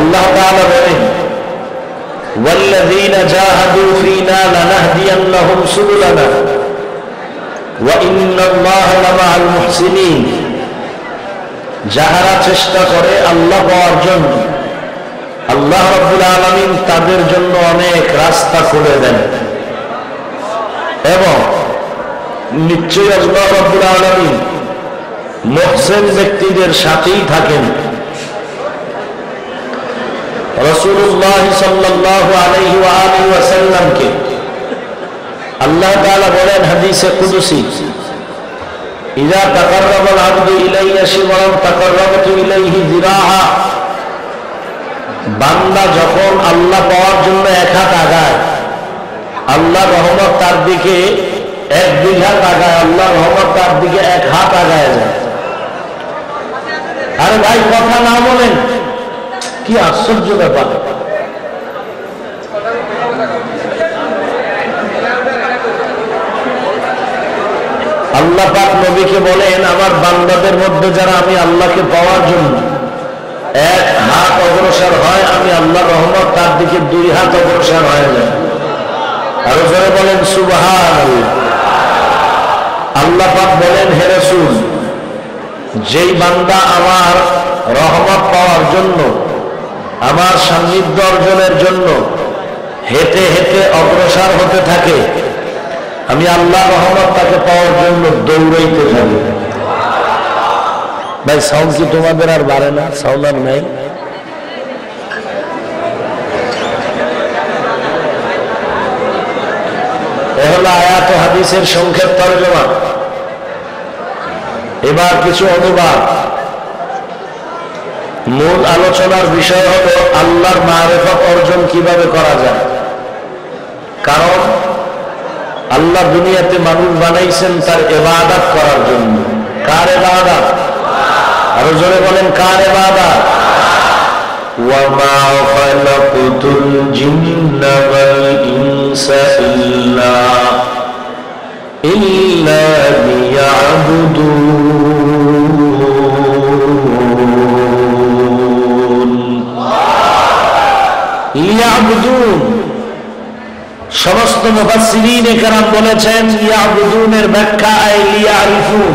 আল্লাহ তাআলা বলেন ওয়াল্লাযীনা জাহাদু ফীনা লানাহদিয়ান্নাহুম সুবুলানা ওয়া ইন্নাল্লাহা লামাআল মুহসিনিন। যাহারা চেষ্টা করে আল্লাহ পাওয়ার জন্য আল্লাহ রাব্বুল আলামিন তাদের জন্য অনেক রাস্তা খুলে দেন এবং নিশ্চয়ই আল্লাহ রাব্বুল আলামিন মুহসিন ব্যক্তিদের সাথেই থাকেন। রাসূলুল্লাহ সাল্লাল্লাহু আলাইহি ওয়া আলিহি ওয়াসাল্লামকে আল্লাহ তাআলা বলেন হাদিসে কুদসি, ইযা তাকাররাবাল আবদু ইলাইয়া শিবরান তাকাররাবতু ইলাইহি যিরাআ। বান্দা যখন আল্লাহ পাওয়ার জন্য এক হাত আগায়, আল্লাহ রহমত তার দিকে এক বিঘা আগায়, আল্লাহ রহমত তার দিকে এক হাত আগায় যায়। আরে ভাই কথা না বলেন, কি আশ্চর্য ব্যাপার। আল্লাহ পাক নবীকে বলেন, আমার বান্দাদের মধ্যে যারা আমি আল্লাহকে পাওয়ার জন্য এক হাত অগ্রসর হয়, আমি আল্লাহ রহমত তার দিকে দুই হাত অগ্রসর হয়ে যায়। আরো জোরে বলেন সুবহানাল্লাহ। আল্লাহ পাক বলেন, হে রাসূল, যেই বান্দা আমার রহমত পাওয়ার জন্য, আমার সান্নিধ্য অর্জনের জন্য হেঁটে হেঁটে অগ্রসর হতে থাকে, আমি আল্লাহ রহমত তাকে পাওয়ার জন্য দৌড়াইতে থাকি। ভাই সাউন্ড কি তোমাদের আর বাড়ে না? সাউন্ড আর নাই? এ হলো আয়াত ও হাদিসের সংক্ষেপ তরজমা। এবার কিছু অনুবাদ। মূল আলোচনার বিষয় হলো আল্লাহর মারিফত অর্জন কিভাবে করা যায়। কারণ আল্লাহ দুনিয়াতে মানুষ বানাইছেন তার ইবাদত করার জন্য। কার ইবাদত? আরো জোরে বলেন, কার ইবাদত? ওয়া মা খালাকতুল জিন্না ওয়াল ইনসা ইল্লা লিয়াবুদুন। সমস্ত মুফাসসিরিনে কেরাম বলেছেন ইয়াবুদুনের ব্যাখ্যা লিয়ারিফুন।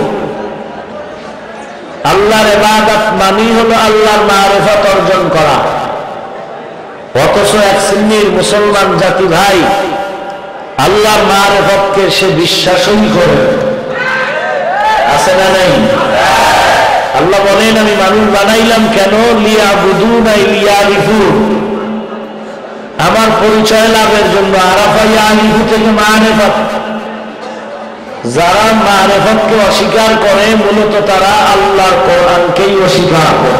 আল্লাহর ইবাদত মানেই হলো আল্লাহর মারিফত অর্জন করা। অথচ এক শ্রেণীর মুসলমান জাতি ভাই আল্লাহর মারিফতকে সে বিশ্বাসই করে। আছে না নাই? আল্লাহ বলেন, আমি মানুষ বানাইলাম কেন? লিয়াবুদুন আই লিয়ারিফুন, আমার পরিচয় লাভের জন্য। আরাফা ইয়ারিফু থেকে মারিফত। যারা মারিফতকে অস্বীকার করে মূলত তারা আল্লাহর কোরআনকেই অস্বীকার করে।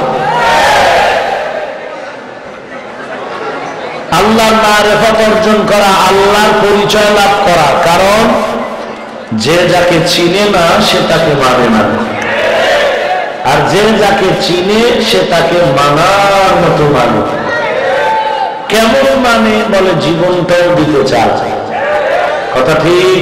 আল্লাহর মারিফত অর্জন করা, আল্লাহর পরিচয় লাভ করা। কারণ যে যাকে চিনে না সে তাকে মানে না, আর যে যাকে চিনে সে তাকে মানার মতো মানে। কেমন মানে? বলে জীবনটাও দিতে চায়। কথা ঠিক?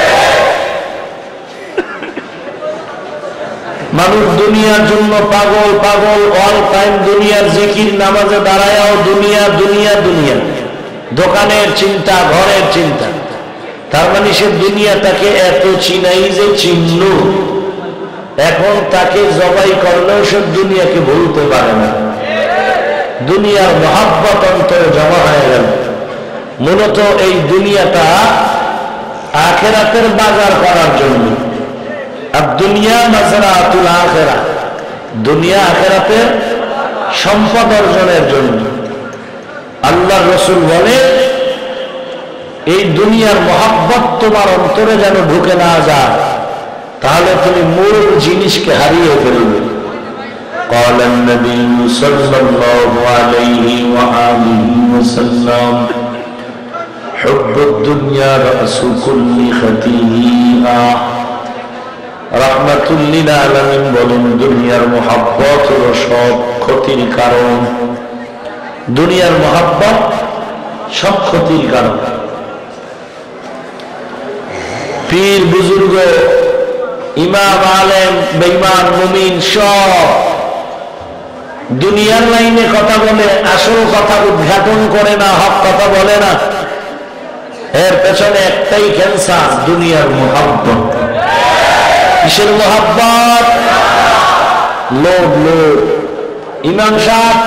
মানুষ দুনিয়ার জন্য পাগল পাগল, অল টাইম দুনিয়ার জিকির, নামাজে দাঁড়ায়ও দুনিয়া দুনিয়া দুনিয়া, দোকানের চিন্তা, ঘরের চিন্তা। তার মানে সে দুনিয়াটাকে এত চিনাই যে চিহ্ন, এখন তাকে জবাই করলেও সে দুনিয়াকে ভুলতে পারে না। দুনিয়ার মহাব্বত অন্তরে জমা হয়ে গেল। মূলত এই দুনিয়াটা আখিরাতের বাজার করার জন্য। আর দুনিয়া মাজরাতুল আখিরা, দুনিয়া আখিরাতের সম্পদ অর্জনের জন্য। আল্লাহর রাসূল বলে, এই দুনিয়ার মহাব্বত তোমার অন্তরে যেন ঢুকে না যায়, তাহলে তুমি মূল জিনিসকে হারিয়ে ফেলবে। قال النبي صلى الله عليه وآله وسلم حب الدنيا رأس كل خطيئة। রাহমাতুল লিল আলামিন বলেন, দুনিয়ার মহাব্বত হলো সব ক্ষতির কারণ। দুনিয়ার মহাব্বত সব ক্ষতির কারণ। পীর বুজুর্গ, ইমাম, আলেম, বেঈমান, মুমিন সব দুনিয়ার লাইনে কথা বলে, আসল কথা উদ্ঘাটন করে না, হক কথা বলে না। এর পেছনে একটাই ক্যান্সার, দুনিয়ার মোহাব্বত। কিসের মোহাব্বত? লোভ। লোভ। ইমাম সাহেব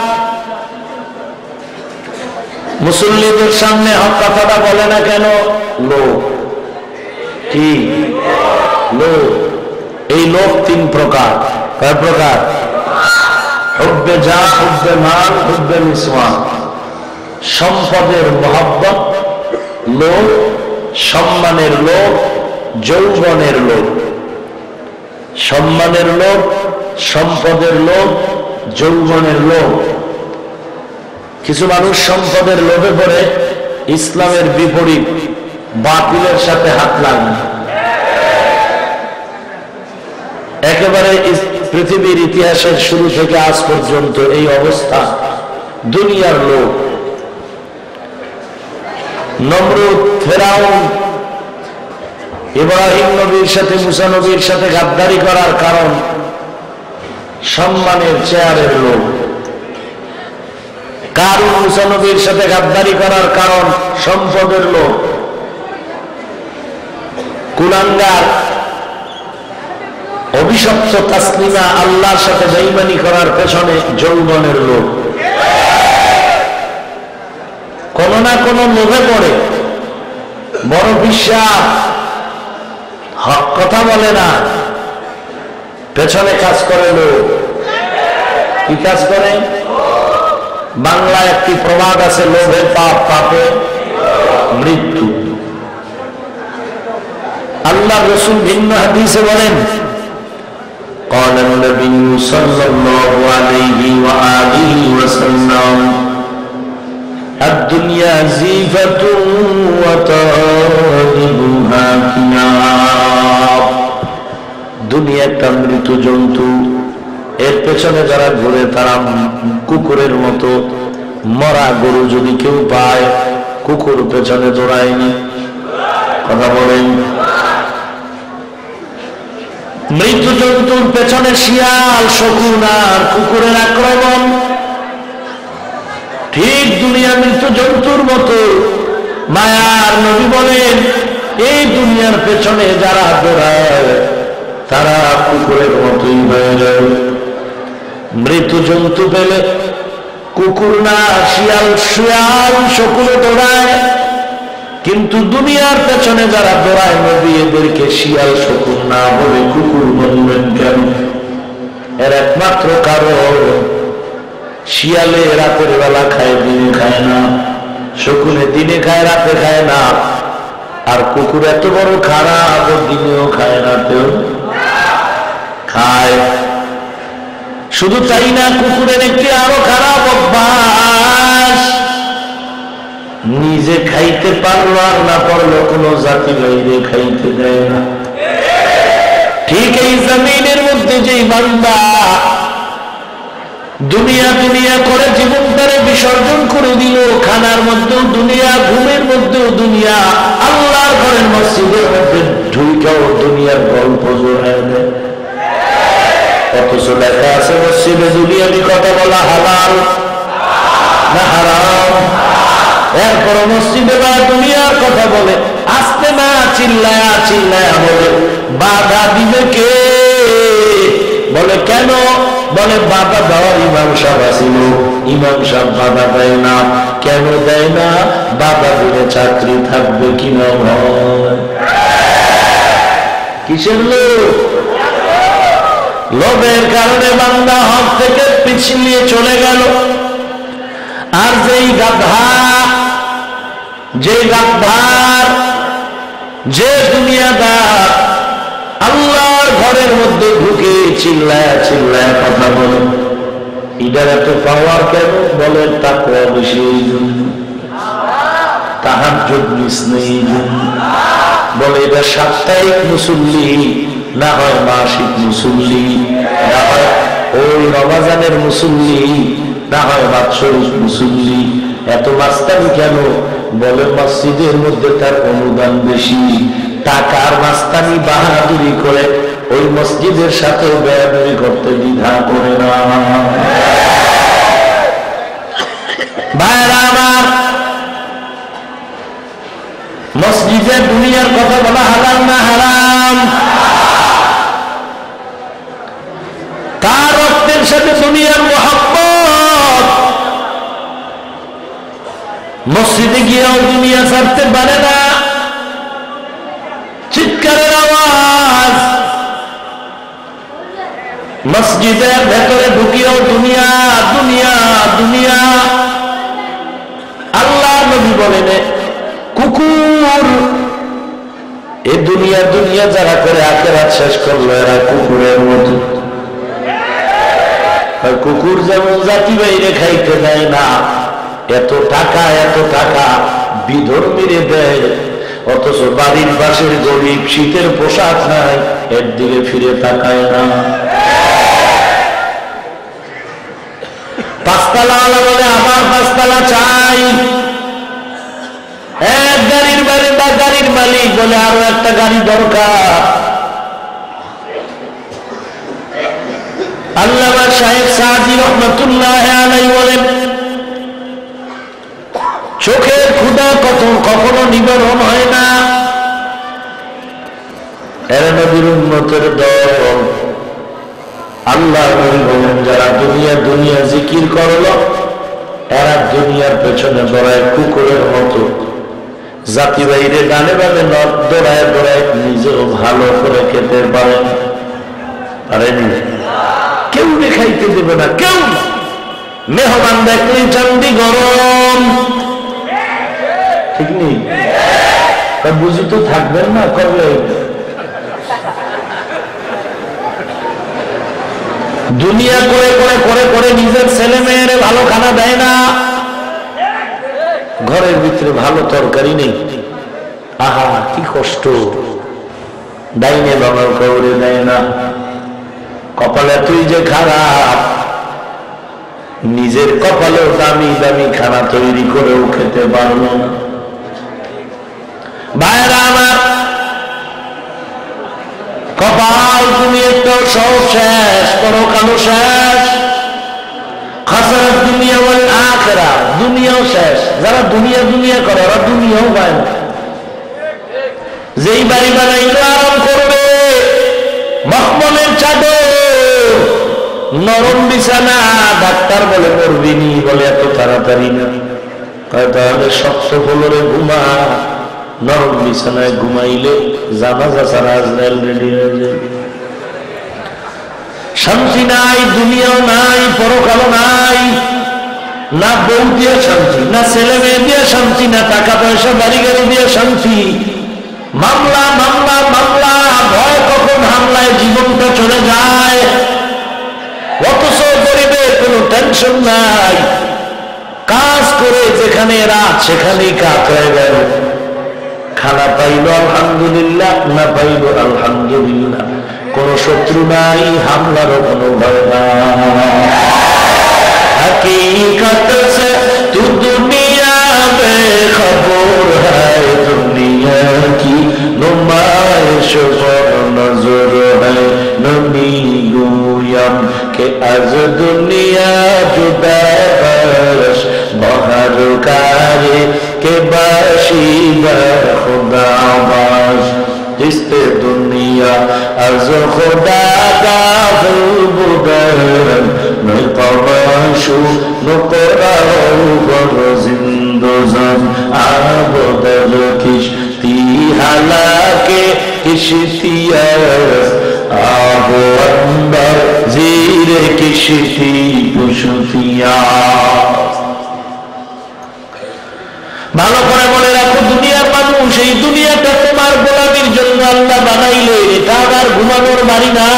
মুসল্লিদের সামনে হক কথাটা বলে না কেন? লোভ। কি লোভ? এই লোভ তিন প্রকার। কয় প্রকার? হুব্বে জাহ, হুব্বে মাল, হুব্বে নিসওয়ান। সম্পদের মোহাব্বত লোভ, সম্মানের লোভ, যৌবনের লোভ। সম্মানের লোভ, সম্পদের লোভ, যৌবনের লোভ। কিছু মানুষ সম্পদের লোভে পড়ে ইসলামের বিপরীত বাতিলের সাথে হাত লাগে। একেবারে পৃথিবীর ইতিহাসের শুরু থেকে আজ পর্যন্ত এই অবস্থা, দুনিয়ার লোভ। নমরুদ, ফেরাউন, ইব্রাহিম নবীর সাথে মুসা নবীর সাথে গাদ্দারি করার কারণ সম্মানের চেয়ারের লোভ। কারুন মুসা নবীর সাথে গাদ্দারি করার কারণ সম্পদের লোভ। কুলাঙ্গার অভিশপ্ত তাসলিমা আল্লাহর সাথে বেঈমানি করার পেছনে যৌবনের লোভ। কোন না কোন লোভে পড়ে বড় বিশ্বাস, হক কথা বলে না, পেছনে কাজ করে লোভ। কি কাজ করে? বাংলায় একটি প্রবাদ আছে, লোভে পাপ, পাপে মৃত্যু। আল্লাহ রাসূল ভিন্ন হাদিসে বলেন, قال النبي صلى الله عليه وآله وسلم الدنيا زيفة وطالبها كلاب। দুনিয়া একটা মৃত জন্তু, এর পেছনে যারা ঘুরে তারা কুকুরের মতো। মরা গরু যদি কেউ পায়, কুকুর পেছনে দৌড়ায়নি। কথা বলেন। মৃত জন্তুর পেছনে শিয়াল, শকুন আর কুকুরের আক্রমণ। ঠিক দুনিয়া মৃত জন্তুর মতো। মায়ার নবী বলেন, এই দুনিয়ার পেছনে যারা দৌড়ায় তারা কুকুরের মতোই হয়ে যায়। মৃত জন্তু পেলে কুকুর না শিয়াল, শিয়াল শকুনে দৌড়ায়। কিন্তু দুনিয়ার পেছনে যারা দৌড়ায়, নবী এদেরকে শিয়াল শকুন না বলে কুকুর বললেন কেন? এর একমাত্র কারণ, শিয়ালে রাতের বেলা খায়, দিনে খায় না। শকুনে দিনে খায়, রাতে খায় না। আর কুকুর এত বড় খারাপ, দিনেও খায়, রাতেও খায়। শুধু তাই না, কুকুরের একটি আরো খারাপ অভ্যাস, নিজে খাইতে পারলো আর না পারলো কোনো জাতি বাইরে খাইতে দেয় না। ঠিক এই জমিনের মধ্যে যেই বান্দা দুনিয়া দুনিয়া করে জীবনটারে বিসর্জন করে দিল, খানার মধ্যেও দুনিয়া, ঘুমের মধ্যেও দুনিয়া, আল্লাহর ঘরের মসজিদের মধ্যে ঢুকেও দুনিয়ার গল্প জোড়ায় দেয়। অথচ লেখা আছে মসজিদে দুনিয়াবি কথা বলা হালাল না হারাম। এরপর মসজিদে বা দুনিয়ার কথা বলে, আসতে না চিল্লায়া চিল্লায়া বলে, বাধা দিবে কে? বলে কেন? বলে বাধা দেওয়ার ইমাম সাহেব আসিল, ইমাম সাহেব বাধা দেয় না। কেন দেয় না? বাধা দিলে চাকরি থাকবে কিনা ভয়। কিসের লোভ? লোভের কারণে বান্দা হক থেকে পিছিয়ে চলে গেল। আর যেই গাধা, যে গাদ্দার, যে দুনিয়াদার আল্লাহর ঘরের মধ্যে ঢুকে চিল্লায় চিল্লায় কথা বলে, এটার এত পাওয়ার কেন? বলে তাকওয়া বেশি এই জন্য, তাহাজ্জুদ মিস নেই এই জন্য। বলে এটা সাপ্তাহিক মুসল্লি, না হয় মাসিক মুসল্লি, না হয় ওই রমজানের মুসল্লি, না হয় বাৎসরিক মুসল্লি। এত মাস্তানি কেন? বলে মসজিদের মধ্যে তার অনুদান বেশি, টাকার মাস্তানি বাহাদুরি করে ওই মসজিদের সাথে বেয়াদবি করতে দ্বিধা করে না। ভাইরা আমার, মসজিদে দুনিয়ার কথা বলা হালাল না হারাম? তার রক্তের সাথে দুনিয়ার মোহাম্মত মসজিদে গিয়েও দুনিয়া ছাড়তে পারে না। চিৎকারের আওয়াজ, মসজিদের ভেতরে ঢুকিয়েও দুনিয়া দুনিয়া দুনিয়া। আল্লাহ নবী বলেন, কুকুর এই দুনিয়া দুনিয়া যারা করে আখিরাত শেষ করলো এরা কুকুরের মতো। কুকুর যেমন জাতি বাইরে খাইতে দেয় না, এত টাকা বিধর্মীরে দেয়, অথচ বাড়ির পাশের গরিব শীতের পোশাক নাই, এর দিকে ফিরে তাকায় না। পাঁচতলা আলা বলে আবার পাঁচতলা চাই, এক গাড়ির বাড়ি বা গাড়ির মালিক বলে আরো একটা গাড়ি দরকার। আল্লামা শাহেখ সাদি রহমাতুল্লাহ আলাইহি বলেন, চোখের ক্ষুধা কখনো নিবারণ হয় না। এরা নবীর উম্মতের দল। আল্লাহ নবী বলেন, যারা দুনিয়া দুনিয়া জিকির করলো এরা দুনিয়ার পেছনে দৌড়ায় কুকুরের মতো। জাতি বাইরে গানে বাজে দৌড়ায় দৌড়ায় নিজেও ভালো করে খেতে পারেনি। কেউ খাইতে দেবে না, কেউ। মেহমান দেখলেই চান্দি গরম, ঠিক নেই? বুঝি তো থাকবেন না কবে। দুনিয়া করে করে করে করে নিজের ছেলে মেয়েরে ভালো খানা দেয় না, ঘরের ভিতরে ভালো তরকারি নেই। আহা কি কষ্ট। ডাইনে বাবার কবরে দেয় না। কপালে তুই যে খারাপ, নিজের কপালেও দামি দামি খানা তৈরি করেও খেতে পারলো না। ভাইরা আমার, কপাল তুমি একটু সব শেষ, পরকালও শেষ। খাসারাত দুনিয়া ওয়াল আখিরা, দুনিয়াও শেষ। যারা দুনিয়া দুনিয়া করে ওরা দুনিয়াও পায় না। যেই বাড়ি বানাইলে আরাম করবে, মখমলের চাদর, নরম বিছানা, ডাক্তার বলে মরবিনি, বলে এত তাড়াতাড়ি না। তাহলে শক্ত ফলরে ঘুমা, নরম বিছানায় ঘুমাইলে জানাজা ছাড়া আজরাইল রেডি হয়ে যাবে। শান্তি নাই, দুনিয়াও নাই, পরকালও নাই। না বউ দিয়ে শান্তি, না ছেলে মেয়ে দিয়ে শান্তি, না টাকা পয়সা বাড়ি গাড়ি দিয়ে শান্তি। মামলা মামলা মামলা, ভয় কখন হামলায় জীবনটা চলে যায়। অথচ গরিবের কোনো টেনশন নাই, কাজ করে যেখানে রাত সেখানেই কাজ হয়ে গেল। খানা পাইল আলহামদুলিল্লাহ, না পাইল আলহামদুলিল্লাহ, কোন শত্রু নাই, হামলারও কোনো ভয় নাই। हकीकत से तू दुनिया बेखबर है, दुनिया की नुमाइश पर नजर है। नबी गोयम के आज दुनिया जुदा बरस बहर कारे के बाशी खुदा बाश। इस्ते दुनिया आज खुदा का बुदर में कबाशु नुकराओ बर जिंदोज़न आबदल किश्ती हालाके किश्तियास आबो अंदर जीरे किश्ती पुशुतियास। ভালো করে মনে রাখো, দুনিয়ার মানুষ, এই দুনিয়াটা তোমার গোলামির জন্য আল্লাহ বানাইলে, এটা আর ঘুমানোর বাড়ি না।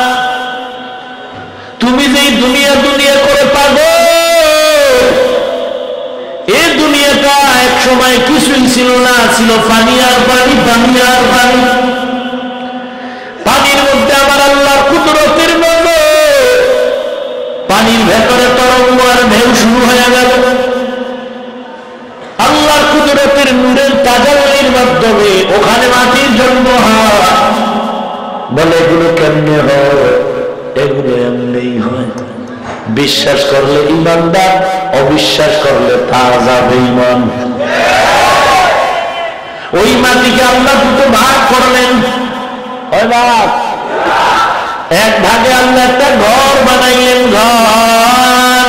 তুমি যে দুনিয়া দুনিয়া করে পাগল, এই দুনিয়াটা এক সময় কিছুই ছিল না, ছিল পানি আর পানি, পানি আর পানি। পানির মধ্যে আমার আল্লাহর কুদরতের মতো পানির ভেতরে তরঙ্গ আর ঢেউ শুরু হয়ে গেল। আল্লাহর কুদরতের নূরের তাজাল্লির মাধ্যমে ওখানে মাটির জন্ম হয়। বলে এগুলো কেমনে হয়? এগুলো এমনি হয়। বিশ্বাস করলে ইমানদার, অবিশ্বাস করলে তাজা বেঈমান। ওই মাটিকে আল্লাহ দুটো ভাগ করলেন। ওই ভাগ এক ভাগে আল্লাহ একটা ঘর বানাইলেন। ঘর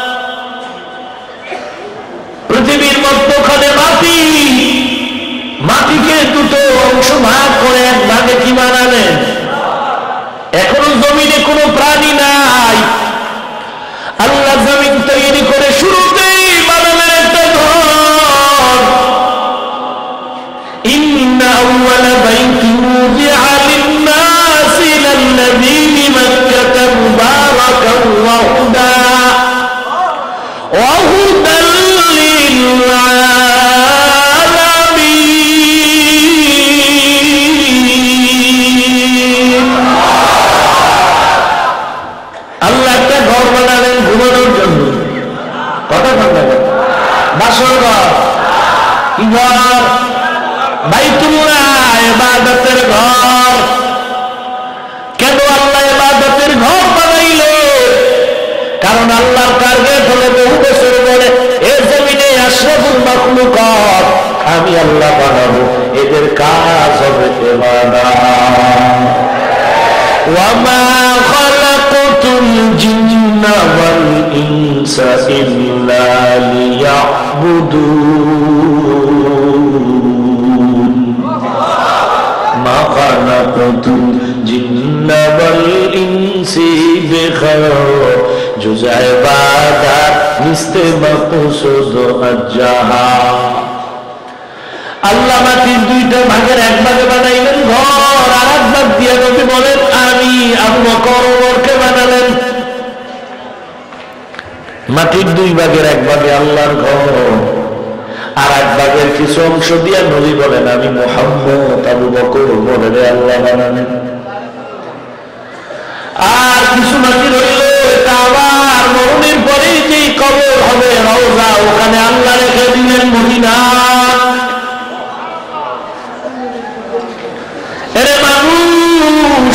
পৃথিবীর মধ্যখানে মাটি, মাটিকে দুটো অংশ ভাগ করে এক ভাগে কি বানালেন? এখনো জমিনে কোনো প্রাণী নাই, আল্লাহ জমিন তৈরি করে শুরুতেই বানালেন একটা ঘর। ইন্না আউওয়ালা বাইতিন উযিআ লিন-নাসি লাল্লাযী বিমাক্কাতা মুবারাকান ওয়া হুদান লিল-আলামিন। আল্লাহ একটা ঘর বানালেন ঘুমানোর জন্য। কথা কথা বাসর ঘর, কি ঘর? বাইতুল্লাহ, ইবাদতের ঘর। কেন আল্লাহ ইবাদতের ঘর বানাইল? কারণ আল্লাহর টার্গেট হলো বহু বছর পরে এই জমিনে আশরাফুল মাখলুকাত আমি আল্লাহ বানাবো, এদের কাজ হবে ইবাদত। ওয়ামা খালাকতুল জিন্না ওয়াল ইনসা ইল্লা লিয়াবুদুন। মা খালাকতুল জিন্না ওয়াল ইনসি বিখায়র জুজ ইবাদত মিস্তে মাকসুদ আজ্জাহা। আল্লাহ মাটির দুইটা ভাগের এক ভাগে বানাইলেন ঘর, আর এক ভাগ দিয়ে নবী বলেন আমি আবু বকর ওমরকে বানালেন। মাটির দুই ভাগের এক ভাগে আল্লাহর ঘর, আর এক ভাগের কিছু অংশ দিয়ে নবী বলেন আমি মুহাম্মদ আবু বকর ওমরের আল্লাহ বানালেন। আর কিছু মাটি রইল, এটা আবার মরণের পরেই যেই কবর হবে রওজা, ওখানে আল্লাহ রেখে দিলেন মদিনা। এরে মানুষ,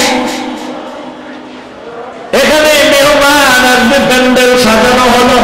এখানে মেহমান আসবে, প্যান্ডেল সাজানো হলো,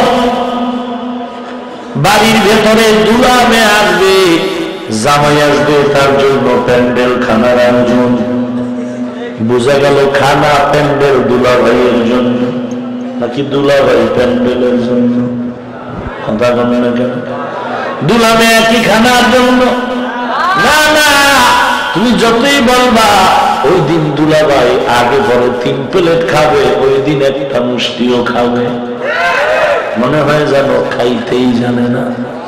বাড়ির ভেতরে দুলামে আসবে, জামাই আসবে, তার জন্য প্যান্ডেল খানার আয়োজন। বোঝা গেল খানা প্যান্ডেল দুলাভাইয়ের জন্য, নাকি দুলাভাই প্যান্ডেলের জন্য? কথা বলে না কেন? দুলামে একই খানার জন্য না, না। তুমি যতই বলবা ওই দিন দুলাভাই আগে পরে 3 প্লেট খাবে, ওই দিন একটা মুষ্টিও খাবে, মনে হয় জানো খাইতেই জানে না।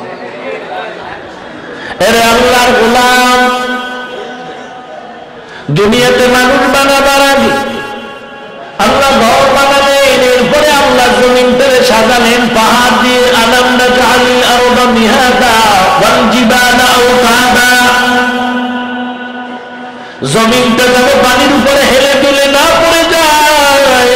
এরে আল্লাহর গোলাম, দুনিয়াতে মানুষ বানাবার আগে আল্লাহ ঘর বানালেন, এরপরে আল্লাহ জমিন থেকে সাজালেন পাহাড় দিয়ে। আলাম নাজআলিল আরদা মিহাদা ওয়াল জিবালা আওতাদা। জমিনটা যেন পানির উপরে হেলে দুলে না পড়ে যায়,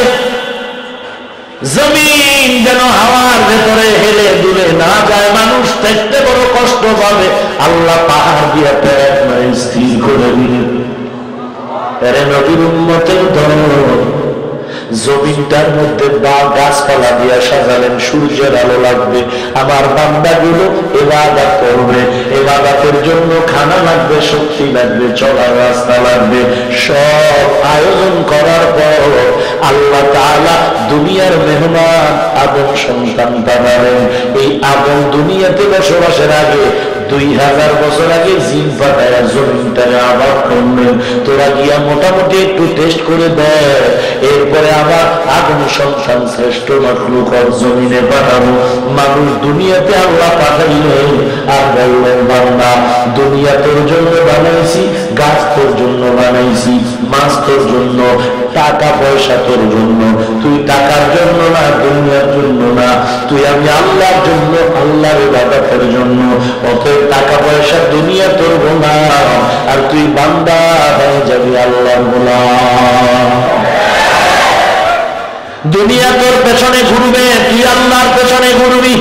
জমিন যেন হাওয়ার ভেতরে হেলে দুলে না যায়, মানুষ দেখতে বড় কষ্ট পাবে। আল্লাহ পাহাড় দিয়ে প্যাক মারে স্থির করে দিলেন। এরে নবীর উম্মতের দল, জমিনটার মধ্যে গাছপালা দিয়া সাজালেন, সূর্যের আলো লাগবে, আমার বান্দাগুলো ইবাদত করবে, ইবাদতের জন্য খানা লাগবে, শক্তি লাগবে, চলার রাস্তা লাগবে। সব আয়োজন করার পর আল্লাহ তাআলা দুনিয়ার মেহমান আদম সন্তান বানালেন। এই আদম দুনিয়াতে বসবাসের আগে 2000 বছর আগে জিন পাঠায় জমিনটারে আবাদ করলেন। তোরা গিয়া মোটামুটি একটু টেস্ট করে দেয়, এরপরে আবার আদম সন্তান শ্রেষ্ঠ মাখলুকাত জমিনে পাঠাবো। মানুষ দুনিয়াতে আল্লাহ পাঠাইলেন, আর বললেন বান্দা দুনিয়া তোর জন্য বানাইছি, গাছ তোর জন্য বানাইছি, মাছ তোর জন্য, টাকা পয়সা তোর জন্য। তুই টাকার জন্য না, দুনিয়ার জন্য না, তুই আমি আল্লাহর জন্য, আল্লাহর ইবাদতের জন্য। অতএব টাকা পয়সা দুনিয়া তোর গোলাম, আর তুই বান্দা হয়ে যাবি আল্লাহর গোলাম। দুনিয়া তোর পেছনে ঘুরবে, তুই আল্লাহর পেছনে ঘুরবি।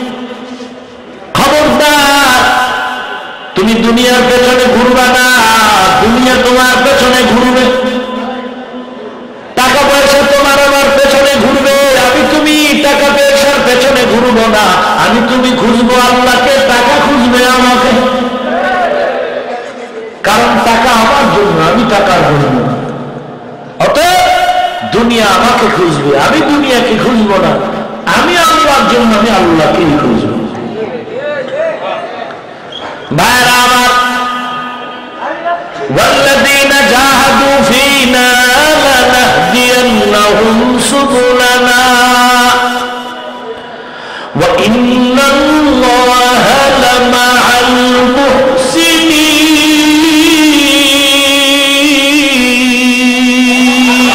খবরদার, তুমি দুনিয়ার পেছনে ঘুরবা না, দুনিয়া তোমার পেছনে ঘুরবে। টাকা পয়সা তোমার আমার পেছনে ঘুরবে, আমি তুমি আমি তুমি খুঁজবো আল্লাহকে, টাকা খুঁজবে আমাকে, কারণ টাকা আমার জন্য, আমি টাকার জন্য। অতএব দুনিয়া আমাকে খুঁজবে, আমি দুনিয়াকে খুঁজবো না। আমি আল্লাহর জন্য, আমি আল্লাহকেই খুঁজবো। ভাইরা আমার, والذين جاهدوا فينا لنهدينهم سبلنا وإن الله لمع المحسنين।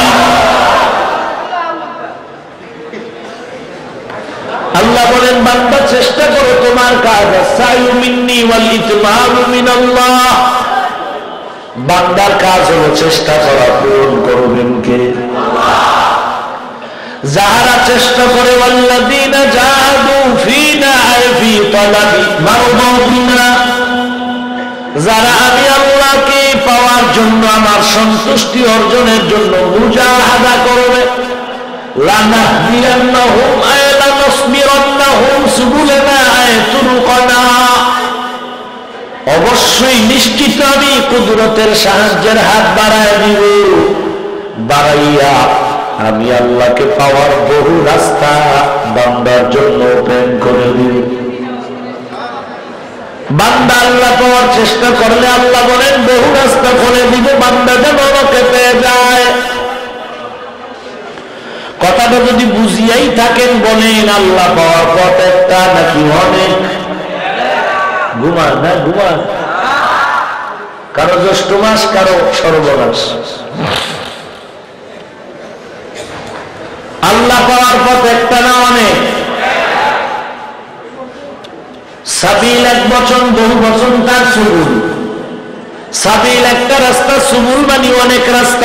আল্লাহ বলেন, বান্দা চেষ্টা করো তোমার কাজ, সাইয়ু মিন্নি ওয়াল ইতমারু মিনাল্লাহ। বান্দার কাজ হলো চেষ্টা করা, পূরণ করবেন কে? যারা চেষ্টা করে, ওয়াল্লাযীনা জাহাদু ফীনা ফি তালাবি মারদাতিনা, যারা আমি আল্লাহকে পাওয়ার জন্য, আমার সন্তুষ্টি অর্জনের জন্য মুজাহাদা করবে, লানাহদিয়ান্নাহুম লানাসবিরান্নাহুম সুবুলানা তুরুকানা, অবশ্যই নিশ্চিত আমি কুদরতের সাহায্যের হাত বাড়ায় দিব, বাড়াইয়া আমি আল্লাহকে পাওয়ার বহু রাস্তা বান্দার জন্য ওপেন করে দিব। বান্দা আল্লাহ পাওয়ার চেষ্টা করলে আল্লাহ বলেন বহু রাস্তা খুলে দিব, বান্দা যেন আমাকে পেয়ে যায়। কথাটা যদি বুঝিয়াই থাকেন, বলেন আল্লাহ পাওয়ার পথ একটা নাকি অনেক? ঘুমান না, ঘুমান। কারো জ্যৈষ্ঠ মাস, কারো সর্বনাশ। আল্লাহ পাওয়ার পথ একটা না অনেক? সাবিল এক বচন, বহু বচন তার সুবুল। সাবিল একটা রাস্তা, সুবুল মানে অনেক রাস্তা।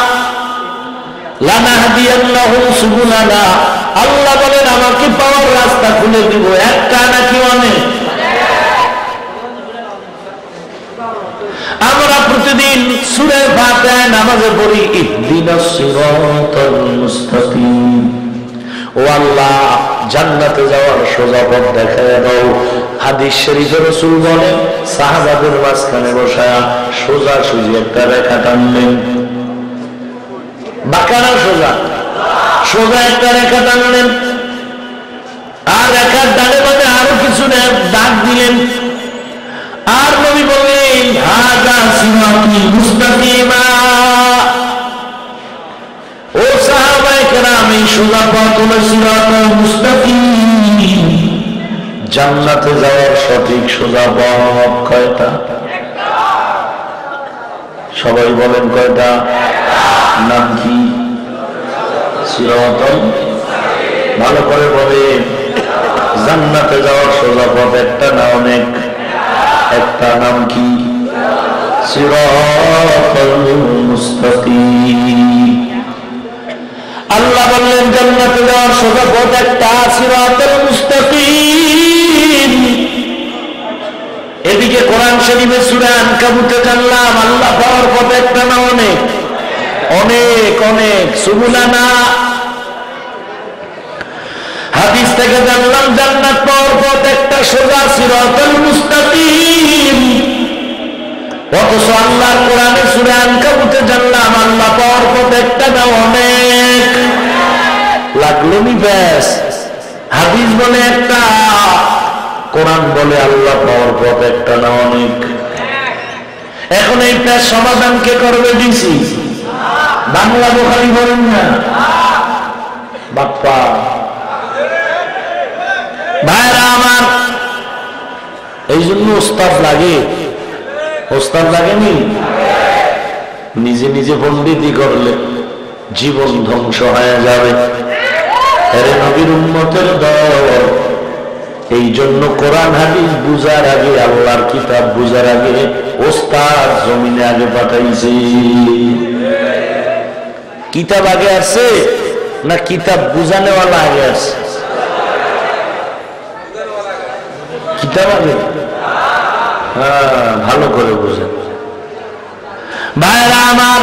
লানাহদিয়ান্নাহুম সুবুলানা, আল্লাহ বলেন আমাকে পাওয়ার রাস্তা খুলে দিব, একটা নাকি অনেক? আমরা প্রতিদিন সূরা ফাতিহা নামাজে পড়ি, ইহদিনাস সিরাতাল মুস্তাকিম। ও আল্লাহ, জান্নাতে যাওয়ার সোজা পথ দেখায় দাও। হাদিস শরীফে রাসূল বলেন, সাহাবাদের মাঝখানে বসায়া সোজা সুজি একটা রেখা টানলেন, বাঁকানো সোজা, সোজা একটা রেখা টানলেন, আর রেখার ডানে বামে আরো কিছু দাগ দিলেন, আর নবী বললেন, হাযা সিরাতি মুস্তাকিমা। ও সাহাবায়ে কেরাম, এই সোজা পথ হলো সিরাতুল মুস্তাকিম, জান্নাতে যাওয়ার সঠিক সোজা পথ। কয়টা? সবাই বলেন কয়টা? নাম কি? সিরাতুল। ভালো করে বলেন, জান্নাতে যাওয়ার সোজা পথ একটা না অনেক? একটা। নাম কি? সিরাতুল মুস্তাকিম। আল্লাহ বললেন জান্নাতে যাওয়ার সোজা পথ একটা, সিরাতুল মুস্তাকিম। এদিকে কোরআন শরীফে সূরা আনকাবুতে জানলাম আল্লাহ পাওয়ার পথ একটা না অনেক? অনেক অনেক। সুবুলানা, হাদিস থেকে জানলাম জান্নাত পাওয়ার পথ একটা, সোজা, সিরাতুল মুস্তাকিম। অথচ আল্লাহর কোরআনে সূরা আনকাবুতে জানলাম আল্লাহ পাওয়ার পথ একটা না অনেক? লাগলো নি ব্যাস। হাদিস বলে একটা, কোরআন বলে আল্লাহ পাওয়ার পথ একটা না অনেক। এখন এই প্যাস সমাধান কে করবে? দিছি বাংলা বুখারী বলেন না বাপ্পা। ভাইরা আমার, এই জন্য ওস্তাদ লাগে। ওস্তাদ লাগেনি? নিজে নিজে পণ্ডিতি করলে জীবন ধ্বংস হয়ে যাবে। আরে নবীর উম্মতের দল, এই জন্য কোরআন হাদিস বুঝার আগে, আল্লাহর কিতাব বুঝার আগে ওস্তাদ জমিনে আগে পাঠাইছে। কিতাব আগে আসছে না কিতাব বুঝানেওয়ালা আগে আসছে? কিতাব আগে। হ্যাঁ, ভালো করে বুঝেন ভাইরা আমার।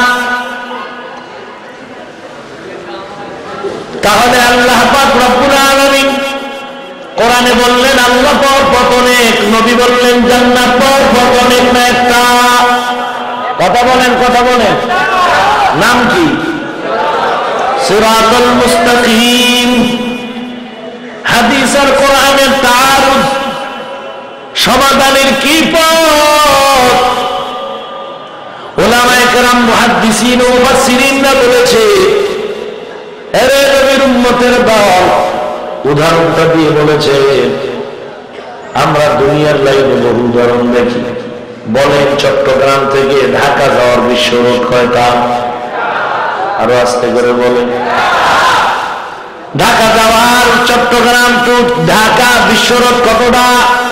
তাহলে আল্লাহ পাক রব্বুল আলামিন কোরআনে বললেন আল্লাহ পাওয়ার পথ অনেক, নবী বললেন জান্নাত পাওয়ার পথ অনেক না একটা। কথা বলেন, কথা বলেন। নাম কি? সিরাতুল মুস্তাকিম। হাদিস আর কোরআনের তারুফ, সমাধানের কি পথ? উলামায়ে কেরাম, মুহাদ্দিসিন ও মুফাসসিরিনরা বলেছে, এরে নবীর উম্মতের দল, উদাহরণটা দিয়ে বলেছে, আমরা দুনিয়ার লাইনে বহু উদাহরণ দেখি। বলেন চট্টগ্রাম থেকে ঢাকা যাওয়ার বিশ্ব রোড কয়টা? আরো আস্তে করে বলেন। ঢাকা যাওয়ার চট্টগ্রাম টু ঢাকা বিশ্ব রোড কতটা?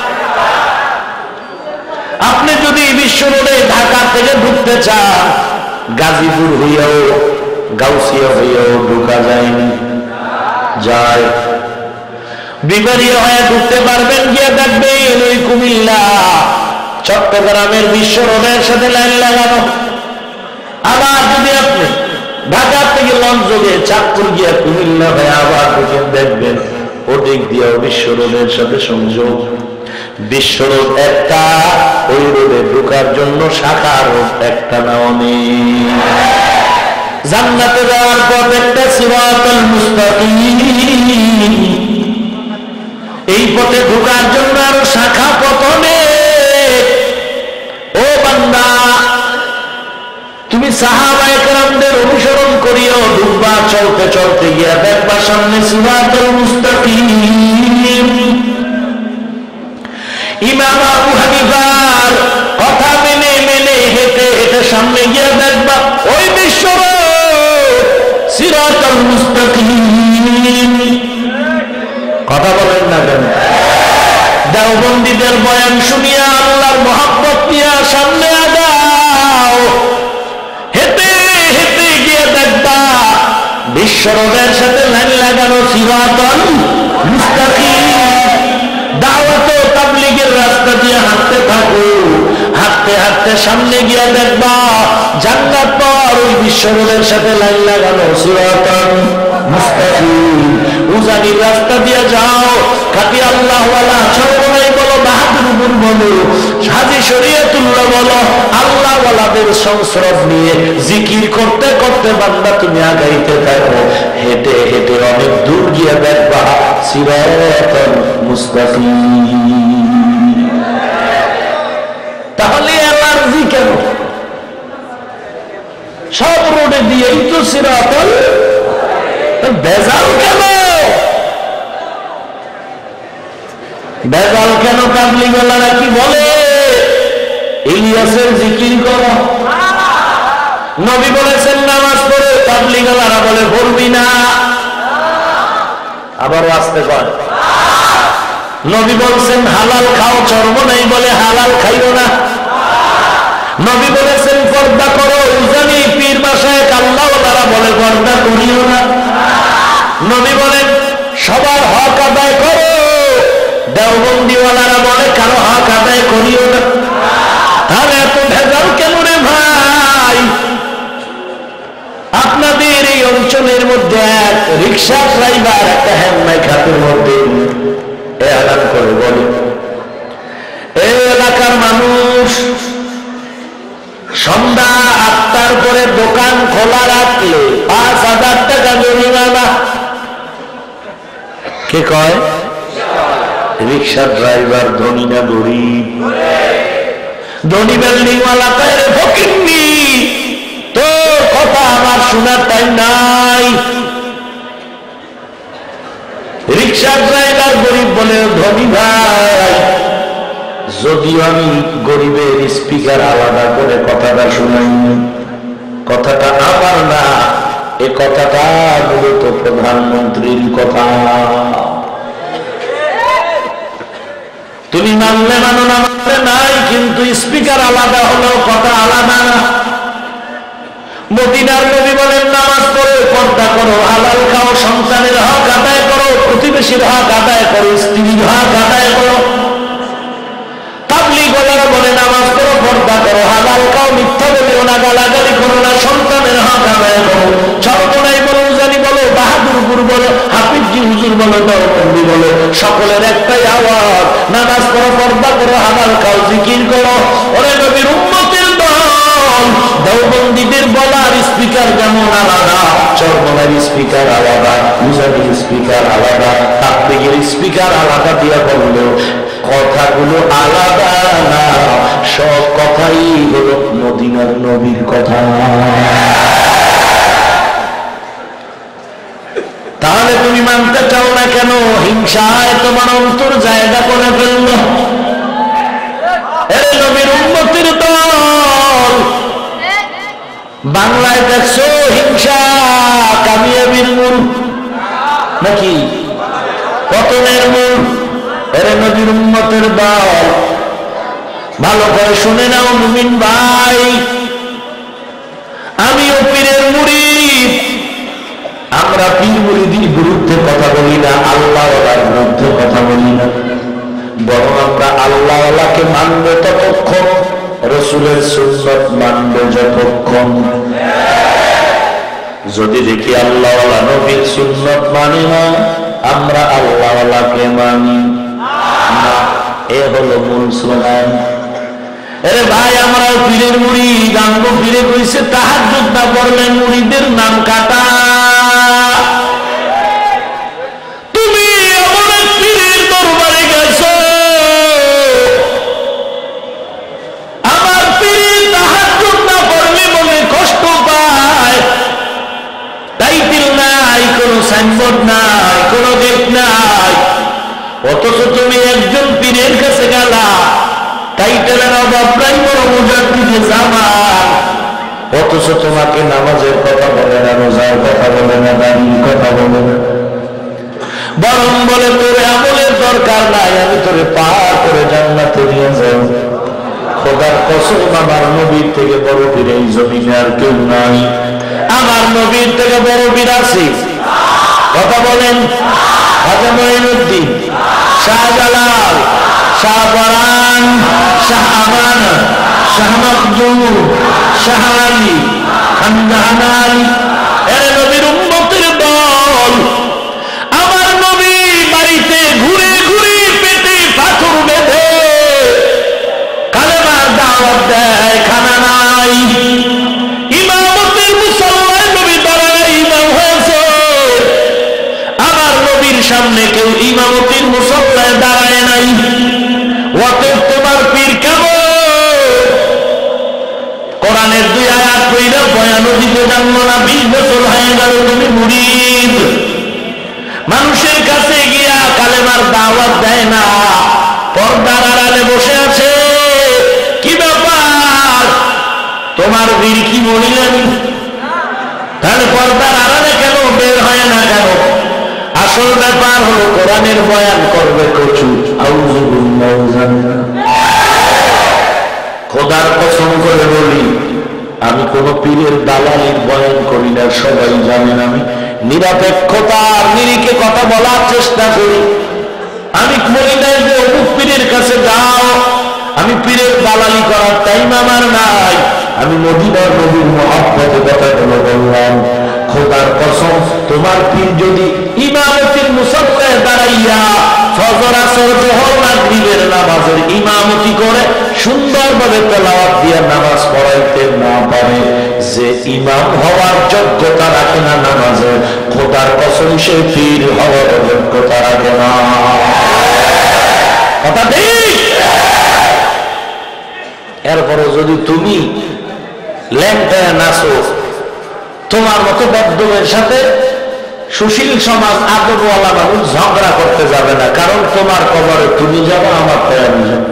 আপনি যদি বিশ্ব রোডে ঢাকা থেকে ঢুকতে চান, গাজীপুর হইয়াও গাউসিয়া হইয়াও ঢুকা যায়নি, যায়। বিবারিয়া হয়ে ঢুকতে পারবেন, গিয়ে দেখবেন ওই কুমিল্লা চট্টগ্রামের বিশ্ব রোডের সাথে লাইন লাগানো। আবার যদি আপনি ঢাকা থেকে লঞ্চ যোগে চাঁদপুর গিয়া কুমিল্লা হয়ে আবার ঢুকে দেখবেন ওদিক দিয়ে বিশ্ব রোডের সাথে সংযোগ। বিশ্ব রোড একটা, ওই রোডে ঢোকার জন্য শাখা রোড একটা না অনেক। জান্নাতে যাওয়ার পথ একটা, সিরাতুল মুস্তাকিম। এই পথে ঢোকার জন্য আরো শাখা পথ অনেক। ও বান্দা, তুমি সাহাবায়ে কেরামদের অনুসরণ করিও, ঢুকবা, চলতে চলতে গিয়া দেখবা সামনে সিরাতুল মুস্তাকিম। ইমাম আবু হানিফার কথা মেনে মেনে হেঁটে হেঁটে সামনে গিয়ে দেখবা ওই বিশ্ব রোড সিরাতুল মুস্তাকিম। কথা বলেন না কেন? দেওবন্দীদের বয়ান শুনিয়া আল্লাহর মহব্বত নিয়া সামনে আগাও, হেঁটে হেঁটে গিয়ে দেখবা বিশ্ব রোডের সাথে লাইন লাগানো সিরাতুল মুস্তাকিম। দাওয়াত ও তাবলীগের রাস্তা দিয়ে হাঁটতে থাকো, হাঁটতে হাঁটতে সামনে গিয়ে দেখবা জান্নাত পাওয়ার ওই বিশ্ব রোডের সাথে লাইন লাগানো সিরাতুল মুস্তাকিম। উজানির রাস্তা দিয়ে যাও, খাঁটি আল্লাহওয়ালা সর্বনাই বলো, বাহাদুর বলো, হাজী শরীয়তুল্লাহ বলো, আল্লাহওয়ালাদের সংস্রব নিয়ে জিকির করতে করতে বান্দা তুমি আগাইতে থাকো। হেঁটে হেঁটে অনেক দূর গিয়ে দেখবা সিরাতুল মুস্তাকিম। তাহলে অ্যালার্জি কেন? সব রোডে দিয়েই তো সিরাতুল, বেজাল কেন? বেজাল কেন? তাবলীগওয়ালারা কি বলে? ইলিয়াসের জিকির করো। নবী বলেছেন নামাজ পড়ে, তাবলীগওয়ালারা বলে পড়বি না। আবার আসতে কয়, নবী বলছেন হালাল খাও, চর্ম নাই বলে হালাল খাইও না। নবী বলেছেন পর্দা করো, উজানি পীর মাশায়েখ আল্লাহওয়ালারা বলে পর্দা করিও না। নবী বলেন সবার হক আদায় করো, দেওবন্দীওয়ালারা বলে কারো হক আদায় করিও না। তাহলে এত ভেজাল কেন রে ভাই? আপনাদের এই অঞ্চলের মধ্যে এক রিক্সা ড্রাইভার একটা হ্যান্ডমাই খাতের মধ্যে এলান করে বলে, এই এলাকার মানুষ সন্ধ্যা 8টার পরে দোকান খোলা রাখলে 5,000 টাকা জরিমানা। কে কয়? Rickshaw driver. ধনী না গরিব? ধনী বিল্ডিংওয়ালা কয় রে ফকিন্নি, তোর কথা আমার শোনার টাইম নাই। রিক্সা ড্রাইভার গরিব বলে, ধনী ভাই যদিও আমি গরিবের স্পিকার আলাদা করে কথাটা শুনাইনি, কথাটা আমার না, এ কথাটা মূলত প্রধানমন্ত্রীর কথা। তুমি মানলে মানো না মানলে নাই, কিন্তু স্পিকার আলাদা হলেও কথা আলাদা না। মদিনার নবী বলেন নামাজ পড়ো, পর্দা করো, হালাল খাও, সন্তানের হক আদায় করো, প্রতিবেশীর হক আদায় করো, স্ত্রীর হক আদায় করো। তাবলীগওয়ালারা বলে নামাজ পড়ো, পর্দা করো, হালাল খাও, মিথ্যা বলিও না, গালাগালি করো না, সন্তানের হক আদায় করো। চরমনাই বলো, উজানি বলো, বাহাদুরপুর বলো, হাফিজজি হুজুর বলো, দেওবন্দি বলো, সকলের এক স্পিকার আলাদা, মুজাহিদের স্পিকার আলাদা, তাবলীগের স্পিকার আলাদা দিয়া বললেও কথাগুলো আলাদা না, সব কথাই হলো মদিনার নবীর কথা। তাহলে তুমি মানতে চাও না কেন? হিংসায় তোমার অন্তর জায়গা করে ফেলল। এর নবীর উম্মতের দল বাংলায় দেখছো হিংসা কামিয়াবির মূল নাকি পতনের মূল? এর নবীর উম্মতের দল ভালো করে শুনে নাও মুমিন ভাই, আমিও পীরের মুরিদ। আমরা পীর মুরিদের বিরুদ্ধে কথা বলি না, আল্লাহওয়ালার বিরুদ্ধে কথা বলি না, বরং আমরা আল্লাহওয়ালাকে মানবে ততক্ষণ, রাসূলের সুন্নাত মানবে যতক্ষণ। যদি দেখি আল্লাহওয়ালা নবীর সুন্নাত মানে না, আমরা আল্লাহওয়ালাকে মানি না। এ হলো মূল স্লোগান। আরে ভাই, আমরা পীরের মুরিদ, আমগো পীরে কইছে তাহাজ্জুদ না পড়লে মুরিদের নাম কাটা। তুমি আমাদের পীরের দরবারে গেছো, আমার পীর তাহাজ্জুদ না পড়লে মনে কষ্ট পায়, টাইটেল নাই, কোনো সাইনবোর্ড নাই, কোনো গেট নাই, অথচ তুমি একজন পীরের কাছে গেলা, টাইটেলের অভাব নাই, বড় মুজাদ্দিদে জামান, অথচ তোমাকে নামাজের কথা বলে না, রোজার কথা বলে না, দাড়ির কথা বলে না, বরং বলে তোর আমলের দরকার নাই, আমি তোরে পার করে জান্নাতে নিয়ে যাই। খোদার কসম, আমার নবীর থেকে বড় পীর এই জমিনে আর কেউ নাই। আমার নবীর থেকে বড় পীর আছে? কথা বলেন। খাজা মঈনুদ্দিন, শাহজালাল, শাহপরান, শাহ আমানা, শাহ মখদুম, শাহ আলী, খানজাহান, এর নবীর উম্মতের দল। আমার নবী বাড়িতে ঘুরে ঘুরে পেটে পাথর বেঁধে কালেমার দাওয়াত দেয়, খানা নাই। ইমামতের মুসল্লায় নবী দাঁড়ায় ইমাম হয়েছে, আমার নবীর সামনে কেউ ইমামতির মুসল্লায় দাঁড়ায় নাই। অতএব তোমার পীর কেমন? কোরআনের 2 আয়াত কইরা বয়ানও দিতে জানলো না, 20 বছর হয়ে গেল তুমি মুরিদ। মানুষের কাছে গিয়া কালেমার দাওয়াত দেয় না, পর্দার আড়ালে বসে আছে। কি ব্যাপার? তোমার পীর কি বলিলেন? তাহলে পর্দার আড়ালে কেন বের হয় না কেন? আসল ব্যাপার হলো কোরআনের বয়ান করবে কচু। খোদার কসম করে বলি, আমি কোন পীরের দালালির বয়ান করি না, সবাই জানেন আমি নিরপেক্ষতার নিরিখে কথা বলার চেষ্টা করি। আমি বলি নাই যে অমুক পীরের কাছে যাও, আমি পীরের দালালি করার টাইম আমার নাই। আমি মদিনার নবীর মহব্বতে কথাগুলো বললাম। খোদার কসম, তোমার পীর যদি ইমামতির মুসল্লায় দাঁড়াইয়া ফজর আসর জোহর মাগরিবের নামাজের ইমামতি করে সুন্দরভাবে তেলাওয়াত দিয়ে নামাজ পড়াইতে না পারে, যে ইমাম হওয়ার যোগ্যতা রাখে না নামাজে, খোদার কসম সে পীর হওয়ার যোগ্যতা রাখে না। কথা ঠিক? এরপরে যদি তুমি ল্যাংটায় নাচো, তোমার মতো বদ্ধের সাথে সুশীল সমাজ আদবওয়ালা মানুষ ঝগড়া করতে যাবে না, কারণ তোমার কবরে তুমি যাবো, আমার পেয়ে আমি যাবো।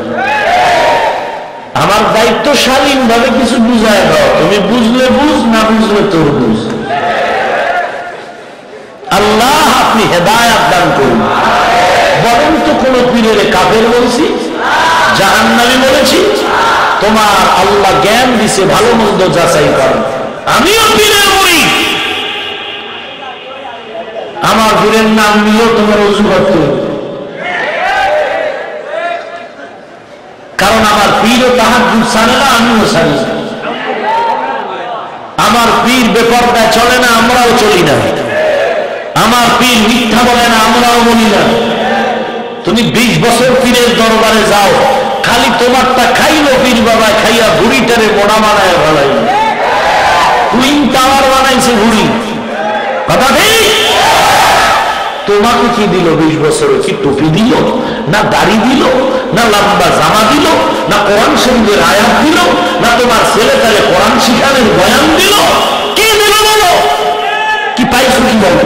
আমার দায়িত্ব শালীন ভাবে কিছু বুঝায় দাও, তুমি বুঝলে বুঝ, না বুঝলে তোর বুঝ। আল্লাহ আপনি হেদায়েত দান করুন। বরং তো কোন পীরের কাফের বলছি, জাহান্নামী বলেছি? তোমার আল্লাহ জ্ঞান দিছে, ভালো মন্দ যাচাই করেন। আমিও পীরের মুরিদ, আমার পীরের নাম নিলেও তোমার ওযু করতে হবে, কারণ আমার পীরও তাহাজ্জুদ ছাড়ে না, আমিও ছাড়ি না। আমার পীর বেপরদায় চলে না, আমরাও চলি না। আমার পীর মিথ্যা বলে না, আমরাও বলি না। তুমি 20 বছর পীরের দরবারে যাও, খালি তোমারটা খাইলো পীর বাবা, খাইয়া বুড়িটারে মোড়া বানায় ভালাই, টুইন টাওয়ার বানাইছে বুড়ি, কথা ঠিক? তোমাকে কি দিল 20 বছরে? কি টুপি দিল, না দাড়ি দিল, না লম্বা জামা দিল, না কোরআন শরীফের আয়াত দিল, না তোমার ছেলে তাহলে কোরআন শিখানোর বয়ান দিল? কি দিল বলো? কি পাইছো কি বলো?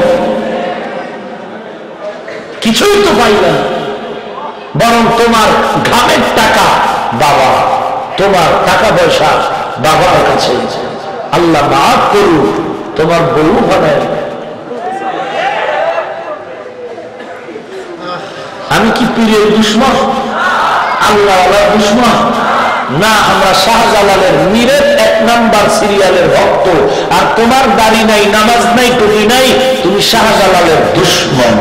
কিছুই তো পাইলা, বরং তোমার ঘামের টাকা বাবা, তোমার টাকা পয়সা বাবার কাছে। আল্লাহ মাফ করুক, তোমার বউ বানায়। আমি কি পীরের দুশ্মন, আল্লাহওয়ালার দুশ্মন? না, আমরা শাহজালালের মীরের 1 নাম্বার সিরিয়ালের ভক্ত। আর তোমার দাড়ি নাই, নামাজ নাই, টুপি নাই, তুমি শাহজালালের দুশ্মন।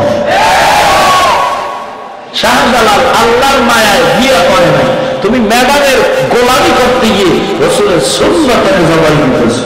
শাহজালাল আল্লাহর মায়ায় বিয়ে করে নাই, তুমি ম্যাডামের গোলামি করতে গিয়ে রাসূলের সুন্নাতের জবাই দিতেছো।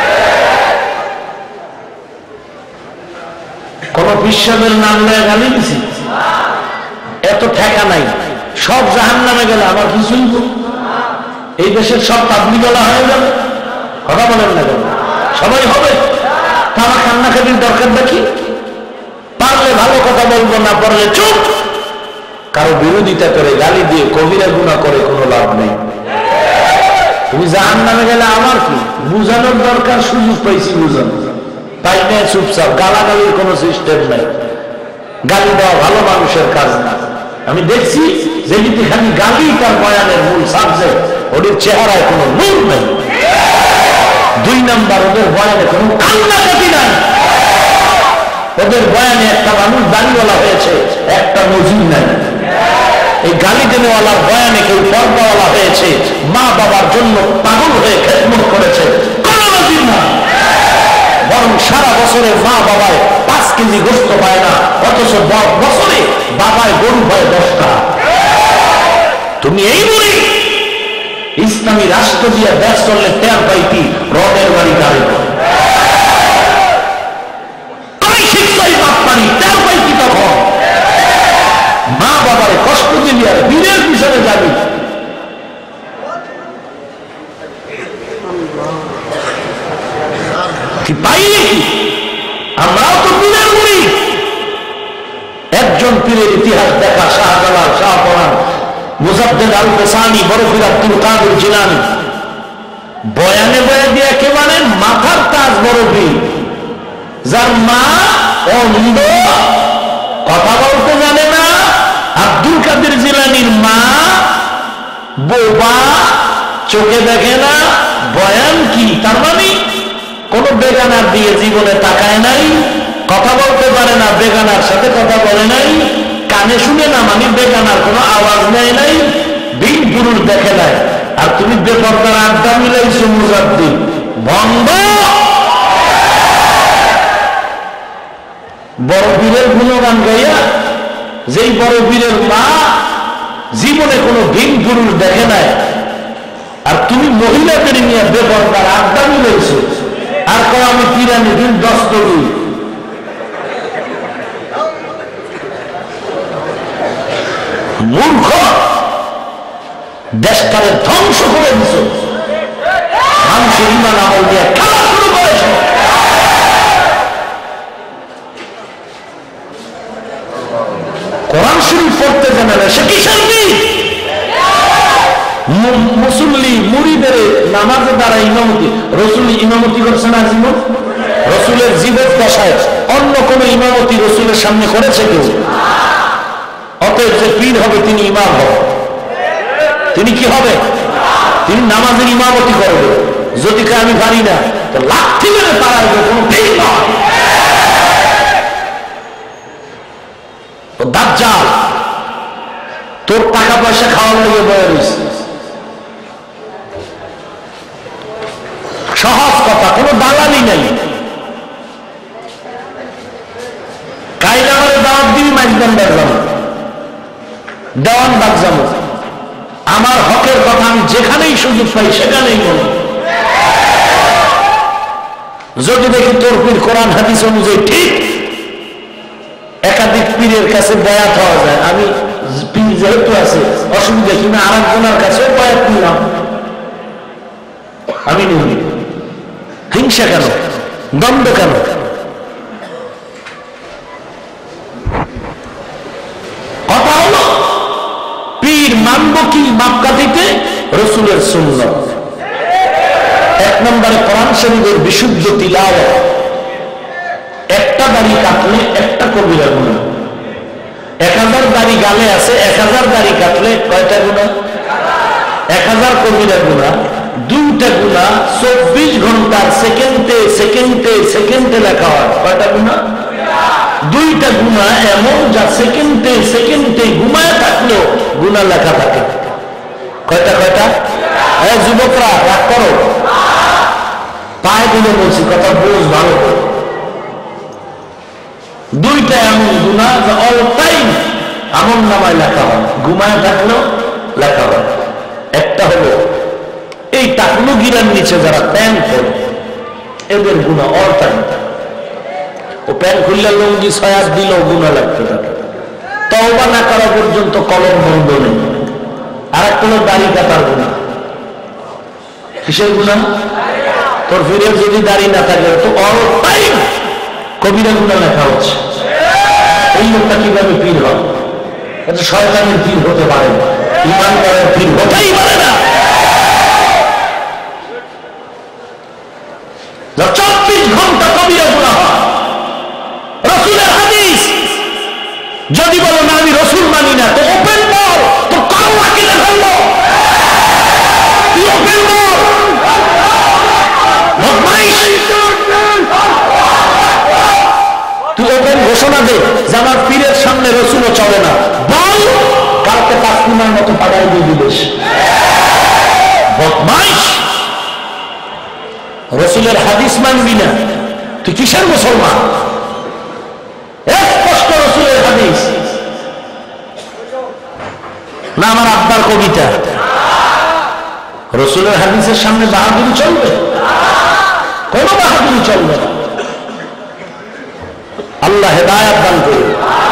কোন বিশ্বাসের নাম নিয়ে গালি দিছি? এত ঠেকা নাই, সব জাহান্নামে গেলে আমার কিছুই তো। এই দেশের সব তাবলীগওয়ালা হয়ে যাবে, কথা বলেন না কেন? সবাই হবে। তারা কান্নাকাটির দরকার দেখি, পারলে ভালো কথা বলবো, না পারলে চুপ। কারো বিরোধিতা করে গালি দিয়ে কবিরা গুনাহ করে কোনো লাভ নেই। তুমি জাহান্নামে গেলে আমার কি? বুঝানোর দরকার, সুযোগ পাইছি বুঝানো, তাই নিয়ে চুপচাপ। গালাগালির কোনো সিস্টেম নাই, গালি দেওয়া ভালো মানুষের কাজ না। আমি দেখছি যে খালি গালি তার বয়ানের মূল সাবজেক্ট, ওদের চেহারায় কোনো নূর নেই। 2 নাম্বার, ওদের বয়ানে কোনো কান্নাকাটি নাই। ওদের বয়ানে একটা মানুষ দাড়িওয়ালা হয়েছে, একটা মজুর নাই। এই গালি দেওয়ালার বয়ানে কেউ পর্দাওয়ালা হয়েছে, মা বাবার জন্য পাগল হয়ে খেদমত করেছে, কোনো নজির না। বরং সারা বছরে মা বাবায় 5 কেজি গোস্ত পায় না, অথচ বছরে বাবায় গরু হয় 10টা। তুমি এই বলি ইসলামী রাষ্ট্র দিয়ে দেশ চললে টের পাইতি রডের বাড়ি গাড়ি। আমি শিক্ষাই বাপ পারি, টের পাইতি তখন। মা বাবারে কষ্ট দিলি আর বীরের পিছনে যাবি। কি পাইনি? আমরাও তো পীরের মুরিদ। একজন পীরের ইতিহাস দেখা, শাহজালাল, শাহপরান, মুজাদ্দেদ আল বেসানি, বরফির আব্দুল কাদের জিলানী। বয়ানে বয়া দিয়ে একেবারে মাথার তাজ বড় পীর, যার মা অন্ধ, কথা বলতে জানে না। আব্দুল কাদের জিলানীর মা বোবা, চোখে দেখে না। বয়ান কি? তার মানে কোন বেগানার দিয়ে জীবনে তাকায় নাই, কথা বলতে পারে না, বেগানার সাথে কথা বলে নাই, কানে শুনে না, মানে বেগানার কোনো আওয়াজ নেয় নাই, বিন পুরুষ দেখে নাই। আর তুমি বেপরদার আড্ডা মিলাইছো মুজাদ্দিদ, ভণ্ড। বড় বীরের গুণগান গাইয়া, যেই বড় বীরের মা জীবনে কোনো বিন পুরুষ দেখে নাই, আর তুমি মহিলাদের নিয়ে বেপরদার আড্ডা মিলাইছো। আর কো আমি পিরানি দিন 10 করি। মূর্খ, দেশটাকে ধ্বংস করে দিছ, মানুষের ইমান আমল দিয়ে খেলা শুরু করেছ। কোরআন শরীফ পড়তে জানে না, সে কিসের দিন? মুসল্লি মুরিদের নামাজে দ্বারা ইমামতি, রসুল ইমামতি করছে না জীবন? রসুলের জীবন দশায় অন্য কোন ইমামতি রসুলের সামনে করেছে কেউ? অতএব যে পীর হবে তিনি ইমাম হবে। তিনি কি হবে? তিনি নামাজের ইমামতি করবে। যদি আমি পারি না তো লাঠি মেরে পারাইবে, কোনো পীর নয়। দাজ্জাল তোর টাকা পয়সা খাওয়ার লেগে বয়ে রয়েছে। সহজ কথা, কোনো দালালি নাই। কাইলে আমাদের দাওয়াত দিবি, মাইজবান্ডার যাবো, দেওয়ান বাগ যাবো। আমার হকের কথা আমি যেখানেই সুযোগ পাই সেখানেই বলি। যদি দেখি তোর পীর কোরআন হাদিস অনুযায়ী ঠিক, একাধিক পীরের কাছে বয়াত হওয়া যায়। আমি পীর যেহেতু আছে, অসুবিধা কিনা আর একজনের কাছে বয়াত নিলাম, আমি নিই। হিংসা কেন? দ্বন্দ্ব কেন? রাসূলের সুন্নাত। এক নম্বরে কোরআন শরীফের বিশুদ্ধ তিলাওয়াত। একটা দাড়ি কাটলে একটা কবিরা গুনাহ। 1000 দাড়ি গালে আছে, 1000 দাড়ি কাটলে কয়টা গুনাহ? 1000 কবিরা গুনাহ। দুইটা গুনাহ 24 ঘন্টার সেকেন্ডে সেকেন্ডে সেকেন্ডে লেখা হয়। কয়টা গুনাহ? দুইটা গুনাহ এমন যা সেকেন্ডে সেকেন্ডে ঘুমায় থাকলেও গুনাহ লেখা থাকে। কয়টা কয়টা? যুবকরা রাগ করো, পায়ে দিলে বলছি, কথা বোঝ ভালো করে। দুইটা এমন গুনাহ যা অল টাইম আমল নামায় লেখা হয়, ঘুমায় থাকলেও লেখা হয়। একটা হলো এই টাকলু গিরার নিচে যারা প্যান্ট পরে, এদের গুনাহ অল টাইম। ও প্যান্ট খুললে লুঙ্গি ছয়াস দিলেও গুনাহ লাগতে থাকে, তওবা না করা পর্যন্ত কলম বন্ধ নেই। আর একটা হলো দাড়ি কাটার গুনাহ। কিসের গুনাহ? তোর ফিরে যদি দাড়ি না থাকে তো অল টাইম কবিরা গুনাহ লেখা হচ্ছে। এই লোকটা কিভাবে পীর হয়? এটা শয়তানের পীর হতে পারে না, ইমানদারের পীর হতেই পারে না। 24 ঘন্টা কবিরা গুনাহ হয়। রাসূলের হাদিস যদি বলো না আমি রাসূল মানি না, তো ওপেন বল, তো কাউয়া কিনে ফেলবো, তুই ওপেন বল। তুই ওপেন ঘোষণা দে যে আমার পীরের সামনে রাসূলও চলে না, বল কালকে তাসলিমার মতো পাঠাই দিয়ে দিবেশ। বদমাইশ, রাসূলের হাদিস মানবি না, তুই কিসের মুসলমান? স্পষ্ট রাসূলের হাদিস না আমার আব্বার কবিতা। রাসূলের হাদিসের সামনে বাহাদুরি চলবে? কোন বাহাদুরি চলবে না। আল্লাহ হেদায়েত দান করুন।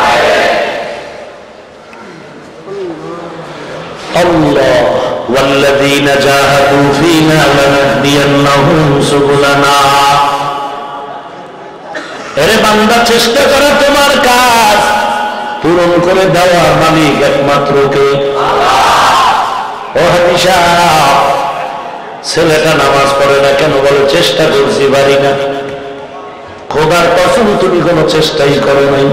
আল্লাহ ওয়াল্লাযীনা জাহাদু ফীনা লানাহদিয়ান্নাহুম সুবুলানা। এরে বান্দা, চেষ্টা করে তোমার কাজ পূরণ করে দেওয়ার মালিক একমাত্র কে? ও হাদিসা, ছেলেটা নামাজ পড়ে না কেন? বলে চেষ্টা করছি, পারি না। খোদার কসম তুমি কোনো চেষ্টাই করো নাই।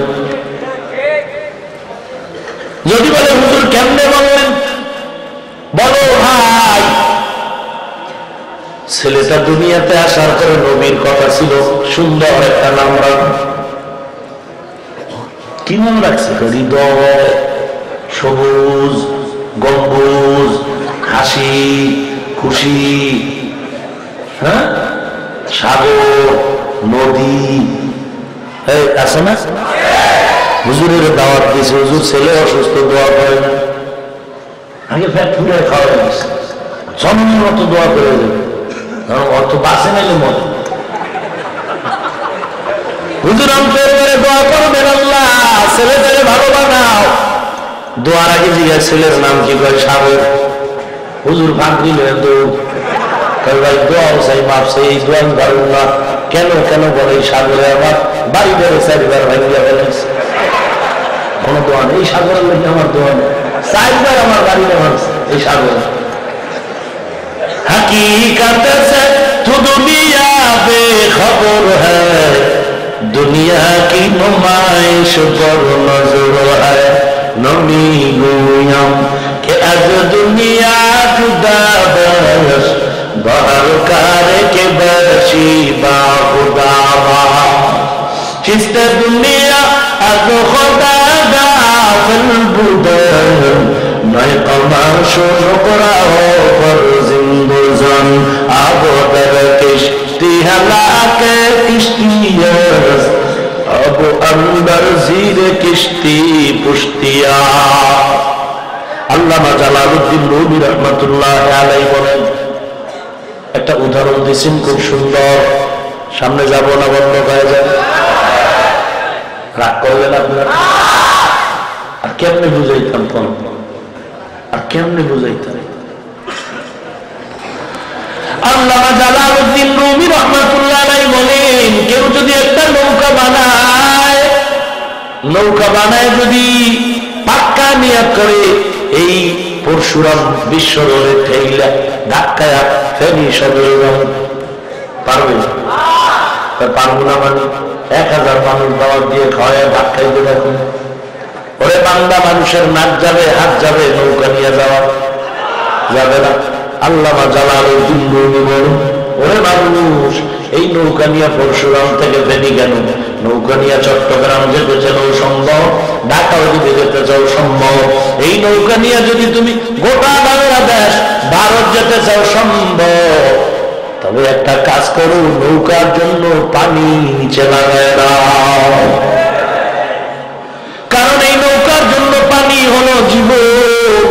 যদি বলে হুজুর কেমনে বললেন, বলো ভাই ছেলেটা দুনিয়াতে আসার পরে নবীর কথা ছিল সুন্দর একটা নাম রাখ। কি নাম রাখছে? হৃদয়, সবুজ, গম্বুজ, হাসি খুশি, হ্যাঁ, সাগর, নদী আছে না? হুজুরের দাওয়াত দিয়েছে, হুজুর ছেলে অসুস্থ, দোয়া করে না। আগে ফ্যাট ফুলে খাওয়া গেছে, জন্মের মতো দোয়া করে দেবে, অর্থ বাঁচে নাইলে মনে। হুজুর অন্তর করে দোয়া করবেন, আল্লাহ ছেলে ছেলে ভালো বানাও। দোয়ার আগে জিজ্ঞাসা ছেলের নাম কি? করে সাগর। হুজুর ভাগ দিলেন দৌড়, ভাই দোয়াও চাই, মাপ চাই, এই দোয়া ভালো না। কেন কেন বলে এই সাগরে আমার বাড়ি বেড়ে 4বার ভাঙিয়া ফেলেছে, কোনো দোয়া নেই। এই সাগরের লেগে আমার দোয়া নেই, 4বার আমার বাড়ি ভাঙছে এই সাগরে। हकीकत से तो दुनिया बेखबर है, दुनिया की नुमाइश पर नजर है। नमी गोयम के आज दुनिया जुदा बस, बाहर कार के बशी बाखुदा चिस्त दुनिया आज खुदा गाफिल बुदर, नए कमार शुक्रा हो पर जिंदुजन आबोदर किश्ती हलाके किश्तियस, अब अंदर जीर किश्ती पुश्तिया। আল্লামা জালালউদ্দিন রুমি রহমাতুল্লাহ আলাইহি বলেন, একটা উদাহরণ দিয়েছেন খুব সুন্দর। সামনে যাব না, বন্ধ হয়ে যাবে, রাগ করবেন আপনারা। আর কেমনে বুঝাইতাম, আর কেমনে বুঝাইতাম? আল্লামা জালালউদ্দিন রুমি রহমাতুল্লাহ আলাইহি বলেন, কেউ যদি একটা নৌকা বানায় যদি পাক্কা নিয়ত করে এই পরশুরাম বিশ্ব রোডে ঠেইলা ধাক্কায় ফেনি সদরে পারবে? পারবো না মানে 1000 মানুষ দাওয়াত দিয়ে খাওয়ায় ধাক্কাইতে দেখুন। ওরে বান্দা, মানুষের নাক যাবে, হাত যাবে, নৌকা নিয়ে যাওয়া যাবে না। আল্লামা জালালউদ্দিন রুমি বলেন, ওরে মানুষ, এই নৌকা নিয়ে পরশুরাম থেকে ফেনি কেন? নৌকা নিয়ে চট্টগ্রাম যেতে চাও সম্ভব, ঢাকাও যদি যেতে চাও সম্ভব। এই নৌকা নিয়ে যদি তুমি গোটা বাংলাদেশ, ভারত যেতে চাও সম্ভব। তবে একটা কাজ করো, নৌকার জন্য পানি নিচে লাগায় দাও, কারণ এই নৌকার জন্য পানি হলো জীবন।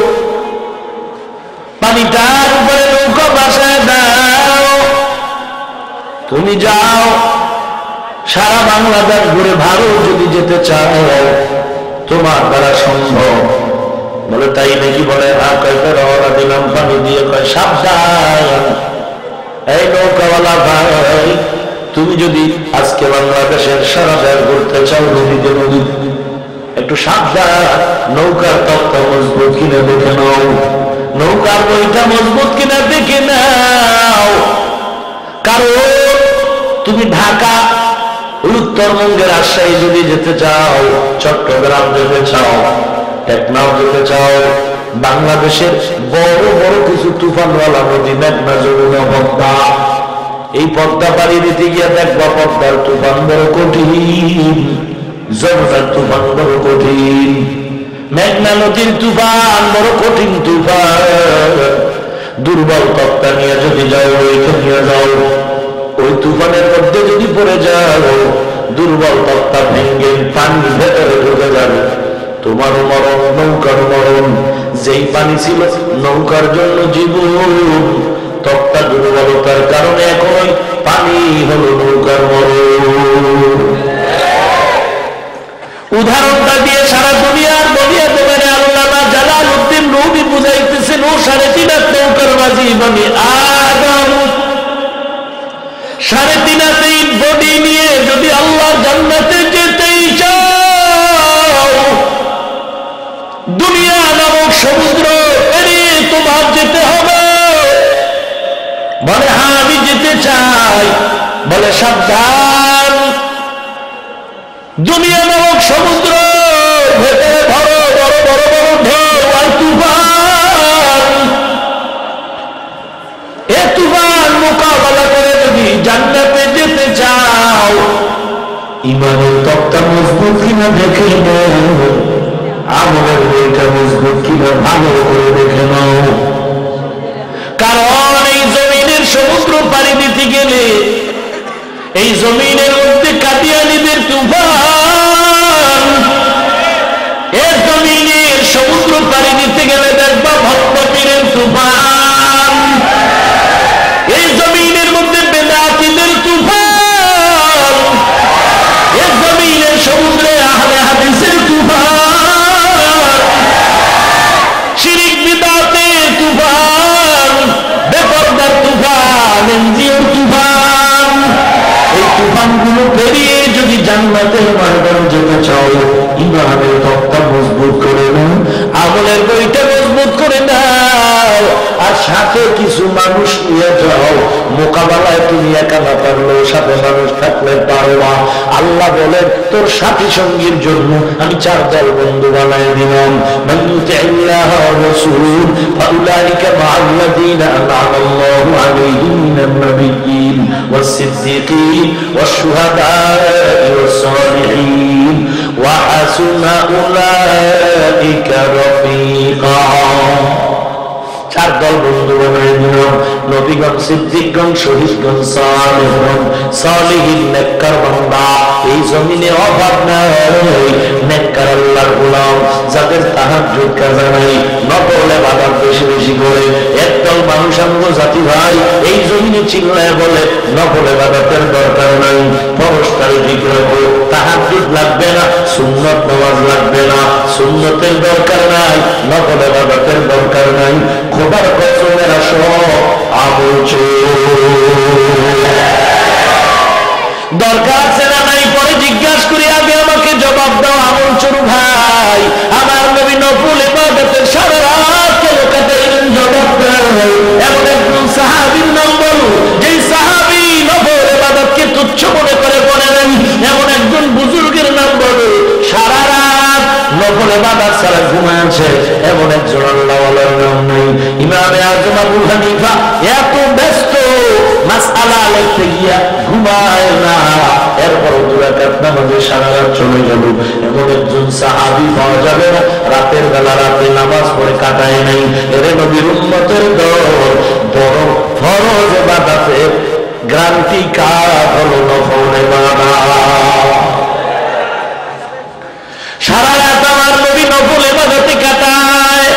পানিটার উপরে নৌকা বাসায় দাও। তুমি যাও সারা বাংলাদেশ ঘুরে ভারত যদি যেতে চাও, তোমার দ্বারা সম্ভব। বলে তাই নাকি? বলে হ্যাঁ। কয়েকটা রওনা দিলাম পানি দিয়ে। কয় সাবধান, এই নৌকাওয়ালা ভাই, তুমি যদি আজকে বাংলাদেশের সারা দেশ ঘুরতে চাও নদীতে, নদী একটু সাবধান। নৌকার তত্ত্ব মজবুত কিনা দেখে নাও, নৌকার বইটা মজবুত কিনা দেখে নাও। কারণ তুমি ঢাকা, উত্তরবঙ্গের রাজশাহী যদি যেতে চাও, চট্টগ্রাম যেতে চাও, টেকনাফ যেতে চাও, বাংলাদেশের বড় বড় কিছু তুফানওয়ালা নদী, মেঘনা, যমুনা, পদ্মা, এই পদ্মা পাড়ি দিতে গিয়ে দেখবা পদ্মার তুফান বড় কঠিন, যমুনার তুফান বড় কঠিন, মেঘনা নদীর তুফান বড় কঠিন তুফান। দুর্বল তক্তা নিয়ে যদি যাও, ওইটা নিয়ে যাও, ওই তুফানের মধ্যে যদি পড়ে যাও, দুর্বল তক্তা ভেঙে পানি ভেতরে ঢুকে যাবে, তোমারও মরণ, নৌকার মরণ। যেই পানি ছিল নৌকার জন্য জীবন, তক্তা দুর্বলতার কারণে এখন ওই পানি হলো নৌকার মরণ। উদাহরণটা দিয়ে সারা দুনিয়ার বলিয়া দেবেন আল্লামা জালালউদ্দিন রুমি বুঝাইতেছেন, ও 3.5 হাত নৌকার মাঝি বনি আদম, 3.5 হাত বডি নিয়ে যদি আল্লাহ জান্নাতে যেতেই চাও, দুনিয়া নামক সমুদ্র পেরিয়ে তোমার যেতে হবে। বলে হ্যাঁ আমি যেতে চাই। বলে সাবধান, দুনিয়া নামক সমুদ্র ভেতরে ধরো বড় বড় বড় ঢেউ আর তুফান। এ তুফান মোকাবেলা করে যদি জান্নাতে যেতে চাও, ইমানের তক্তা মজবুত কিনা দেখে নাও, আমলের বইটা মজবুত কিনা ভালো করে দেখে নাও। কারণ এই জমিনের সমুদ্র পাড়ি দিতে গেলে, এই জমিনের মধ্যে কাদিয়ানীদের তুফান, এই জমিনের সমুদ্র পাড়ি দিতে গেলে দেখবা ভক্ত পীরের তুফান, এই জমিনের মধ্যে বেদাতীদের তুফান, এই জমিনের সমুদ্রে আহলে হাদিসের তুফান, শিরিক বিদআতের তুফান, বেপরদার তুফান, এনজিওর তুফান। এই তুফানগুলো পেরিয়ে যদি জান্নাতের ময়দানে যেতে চাও, ইমানের তক্তা মজবুত করে নাও, আমলের বইটা মজবুত করে নাও, আর সাথে কিছু মানুষ নিয়ে যাও। মোকাবেলায় তুমি একা না পারলেও সাথে মানুষ থাকলে পারবা। আল্লাহ বলেন, তোর সাথী সঙ্গীর জন্য আমি 4 দল বন্ধু বানাই দিলাম। মান ইউতি'ল্লাহ ওয়া রাসূল ফাউলাইকা মা'আল্লাযীনা আন'আমা আল্লাহু আলাইহিম মিনান নাবিয়্যিন ওয়াস-সিদ্দীকীন ওয়াশ-শুহাদা'i ওয়াস-সালিহিন ওয়া হাসুনা উলাইকা রাফীকা। 4 দল বন্ধু বানাই দিলাম, নবীগণ, সিদ্দিকগণ, শহীদগণ, সালেহগণ, সালেহীন নেককার বান্দা। এই জমিনে অভাব নাই, নেককার আল্লাহর গোলাম, যাদের তাহাজ্জুদ কাজা নাই, নফল ইবাদত বেশি বেশি করে। একদল মানুষ আমগো জাতি ভাই এই জমিনে চিল্লায় বলে নফল ইবাদতের দরকার নাই, ফরজটাই ঠিক রাখো, তাহাজ্জুদ লাগবে না, সুন্নত নামাজ লাগবে না, সুন্নতের দরকার নাই, নফল ইবাদতের দরকার নাই। খোদার কসমের আসো আমল দরকার আছে না নাই পরে জিজ্ঞাসা করি, আগে আমাকে জবাব দাও। আমল চোর ভাই, আমার নবী নফল ইবাদতের সারা রাত কেন এমন একজন সাহাবীর নাম বলো যেই সাহাবী নফল ইবাদতকে তুচ্ছ মনে করে বলে নেন। এমন একজন বুজুর্গের নাম বলো সারা রাত নফল ইবাদত ছাড়া ঘুমাচ্ছে। এমন একজন আল্লাহওয়ালার নাম নেই। ইমামে আযম আবু হানিফা এত ব্যস্ত মাসআলা লিখতে গিয়া ঘুমায় না, এরপর দুই রাকাত নামাজে সারা রাত চলে গেল। এমন একজন সাহাবী পাওয়া যাবে না রাতের বেলা রাতে নামাজ পড়ে কাটায় নাই। এরে নবীর উম্মতের দল বড় ফরজ ইবাদতের গ্রান্টি কাজ হলো নফল ইবাদত। সারা রাত আমার নবী নফল ইবাদতে কাটায়।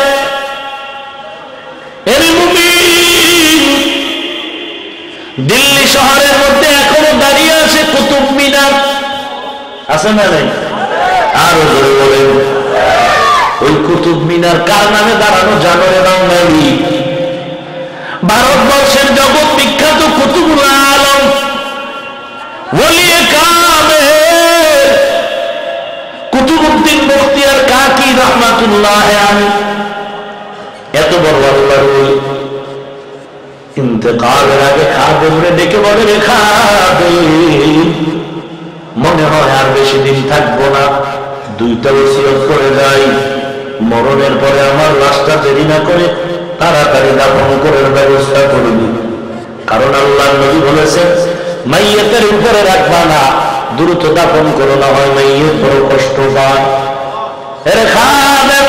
এর মুমিন দিল্লি শহরের মধ্যে এখনো দাঁড়িয়ে আছে কুতুব মিনার, আছে না নাই? আরো জোরে বলেন। ওই কুতুব মিনার কার নামে দাঁড়ানো জানো রে বাঙালি? ভারতবর্ষের জগৎ বিখ্যাত কুতুবুল আলম ওলিয়ে কামেল কুতুবউদ্দিন বখতিয়ার কাকি রাহমাতুল্লাহ আলাইহি এত বড় আল্লাহর ওলি ইন্তেকালের আগে খাদেমরে ডেকে বলে রে খাদেম, মনে হয় আর বেশি দিন থাকবো না, দুইটা ওসিয়ত করে যাই, মরণের পরে আমার লাশটা দেরি না করে তাড়াতাড়ি দাফন করার ব্যবস্থা করবি। কারণ আল্লাহর নবী বলেছেন মাইয়িতের উপরে রাখবা না, দ্রুত দাফন করো, না হয় মাইয়িত বড় কষ্ট পায়। এরে খাদেম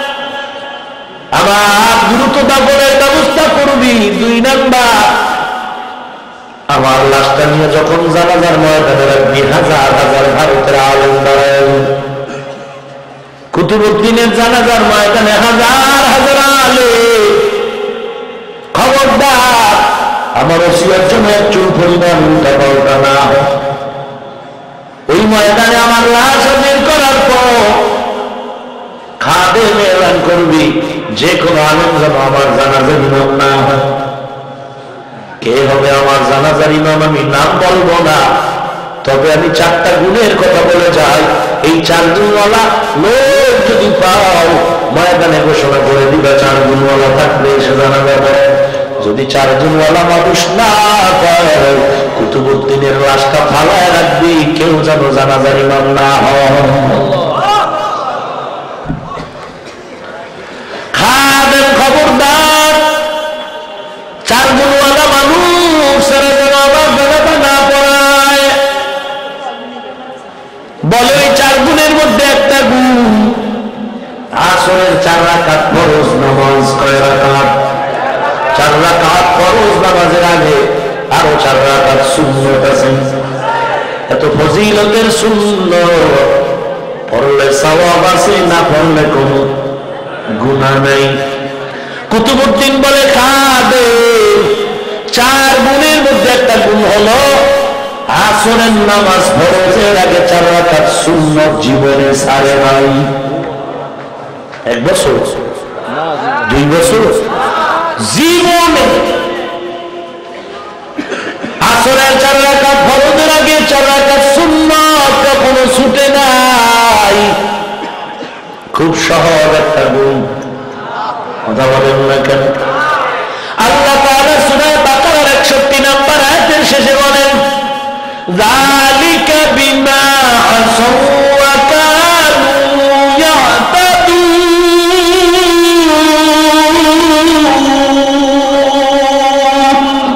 আমার দ্রুত দাফনের ব্যবস্থা করবি। 2 নাম্বার আমার লাশটা নিয়ে যখন জানাজার ময়দানে রাখবি, হাজার হাজার ভারতের আলেম দাঁড়ায়। কুতুবউদ্দিনের জানাজার ময়দানে হাজার হাজার আলেম। খবরদার আমার ওসিয়ত জন্য চুল পরিমাণ উল্টা পাল্টা না হয়। ওই ময়দানে আমার লাশ বের করার পর খাদেম এলান করবি যে কোনো আলেম যেন আমার জানাজার ইমাম না হয়। কে হবে আমার জানাজার ইমাম আমি নাম বলবো না, তবে আমি 4টা গুণের কথা বলে যাই। এই 4 গুণওয়ালা লোক যদি পাও ময়দানে ঘোষণা করে দিবা 4 গুণওয়ালা থাকলে এসে জানাজা পড়ে। যদি 4 গুণওয়ালা মানুষ না পায় কুতুবউদ্দিনের লাশটা ফালায় রাখবি, কেউ যেন জানাজার ইমাম না হয়। খাদেম খবরদার 4 গুণওয়ালা মানুষ সারা জানাজা না পড়ায়। বলে ওই 4 গুণের মধ্যে একটা গুণ আসরের 4 রাকাত ফরজ নামাজ। কয় রাকাত? 4 রাকাত ফরজ নামাজের আগে আরো 4 রাকাত সুন্নাত আছে। এত ফজিলতের সুন্নাত পড়লে সওয়াব আছে, না পড়লে কোনো গুনাহ নাই। কুতুবউদ্দিন বলে খাদেম 4 গুণের মধ্যে একটা গুণ হলো আসরের নামাজ ফরজের আগে 4 রাকাত সুন্নাত জীবনে ছাড়ে নাই। 1 বছর 2 বছর জীবনে আসরের 4 রাকাত ফরজের আগে 4 রাকাত সুন্নাত কখনো ছুটে নাই। খুব সহজ একটা গুণ, কথা বলেন না কেন? আল্লাহ তাআলা সূরা বাকারার 61 নম্বর আয়াতের শেষে বলেন যালিকা বিমা আসাউ ওয়া কানু ইয়াতাদুন।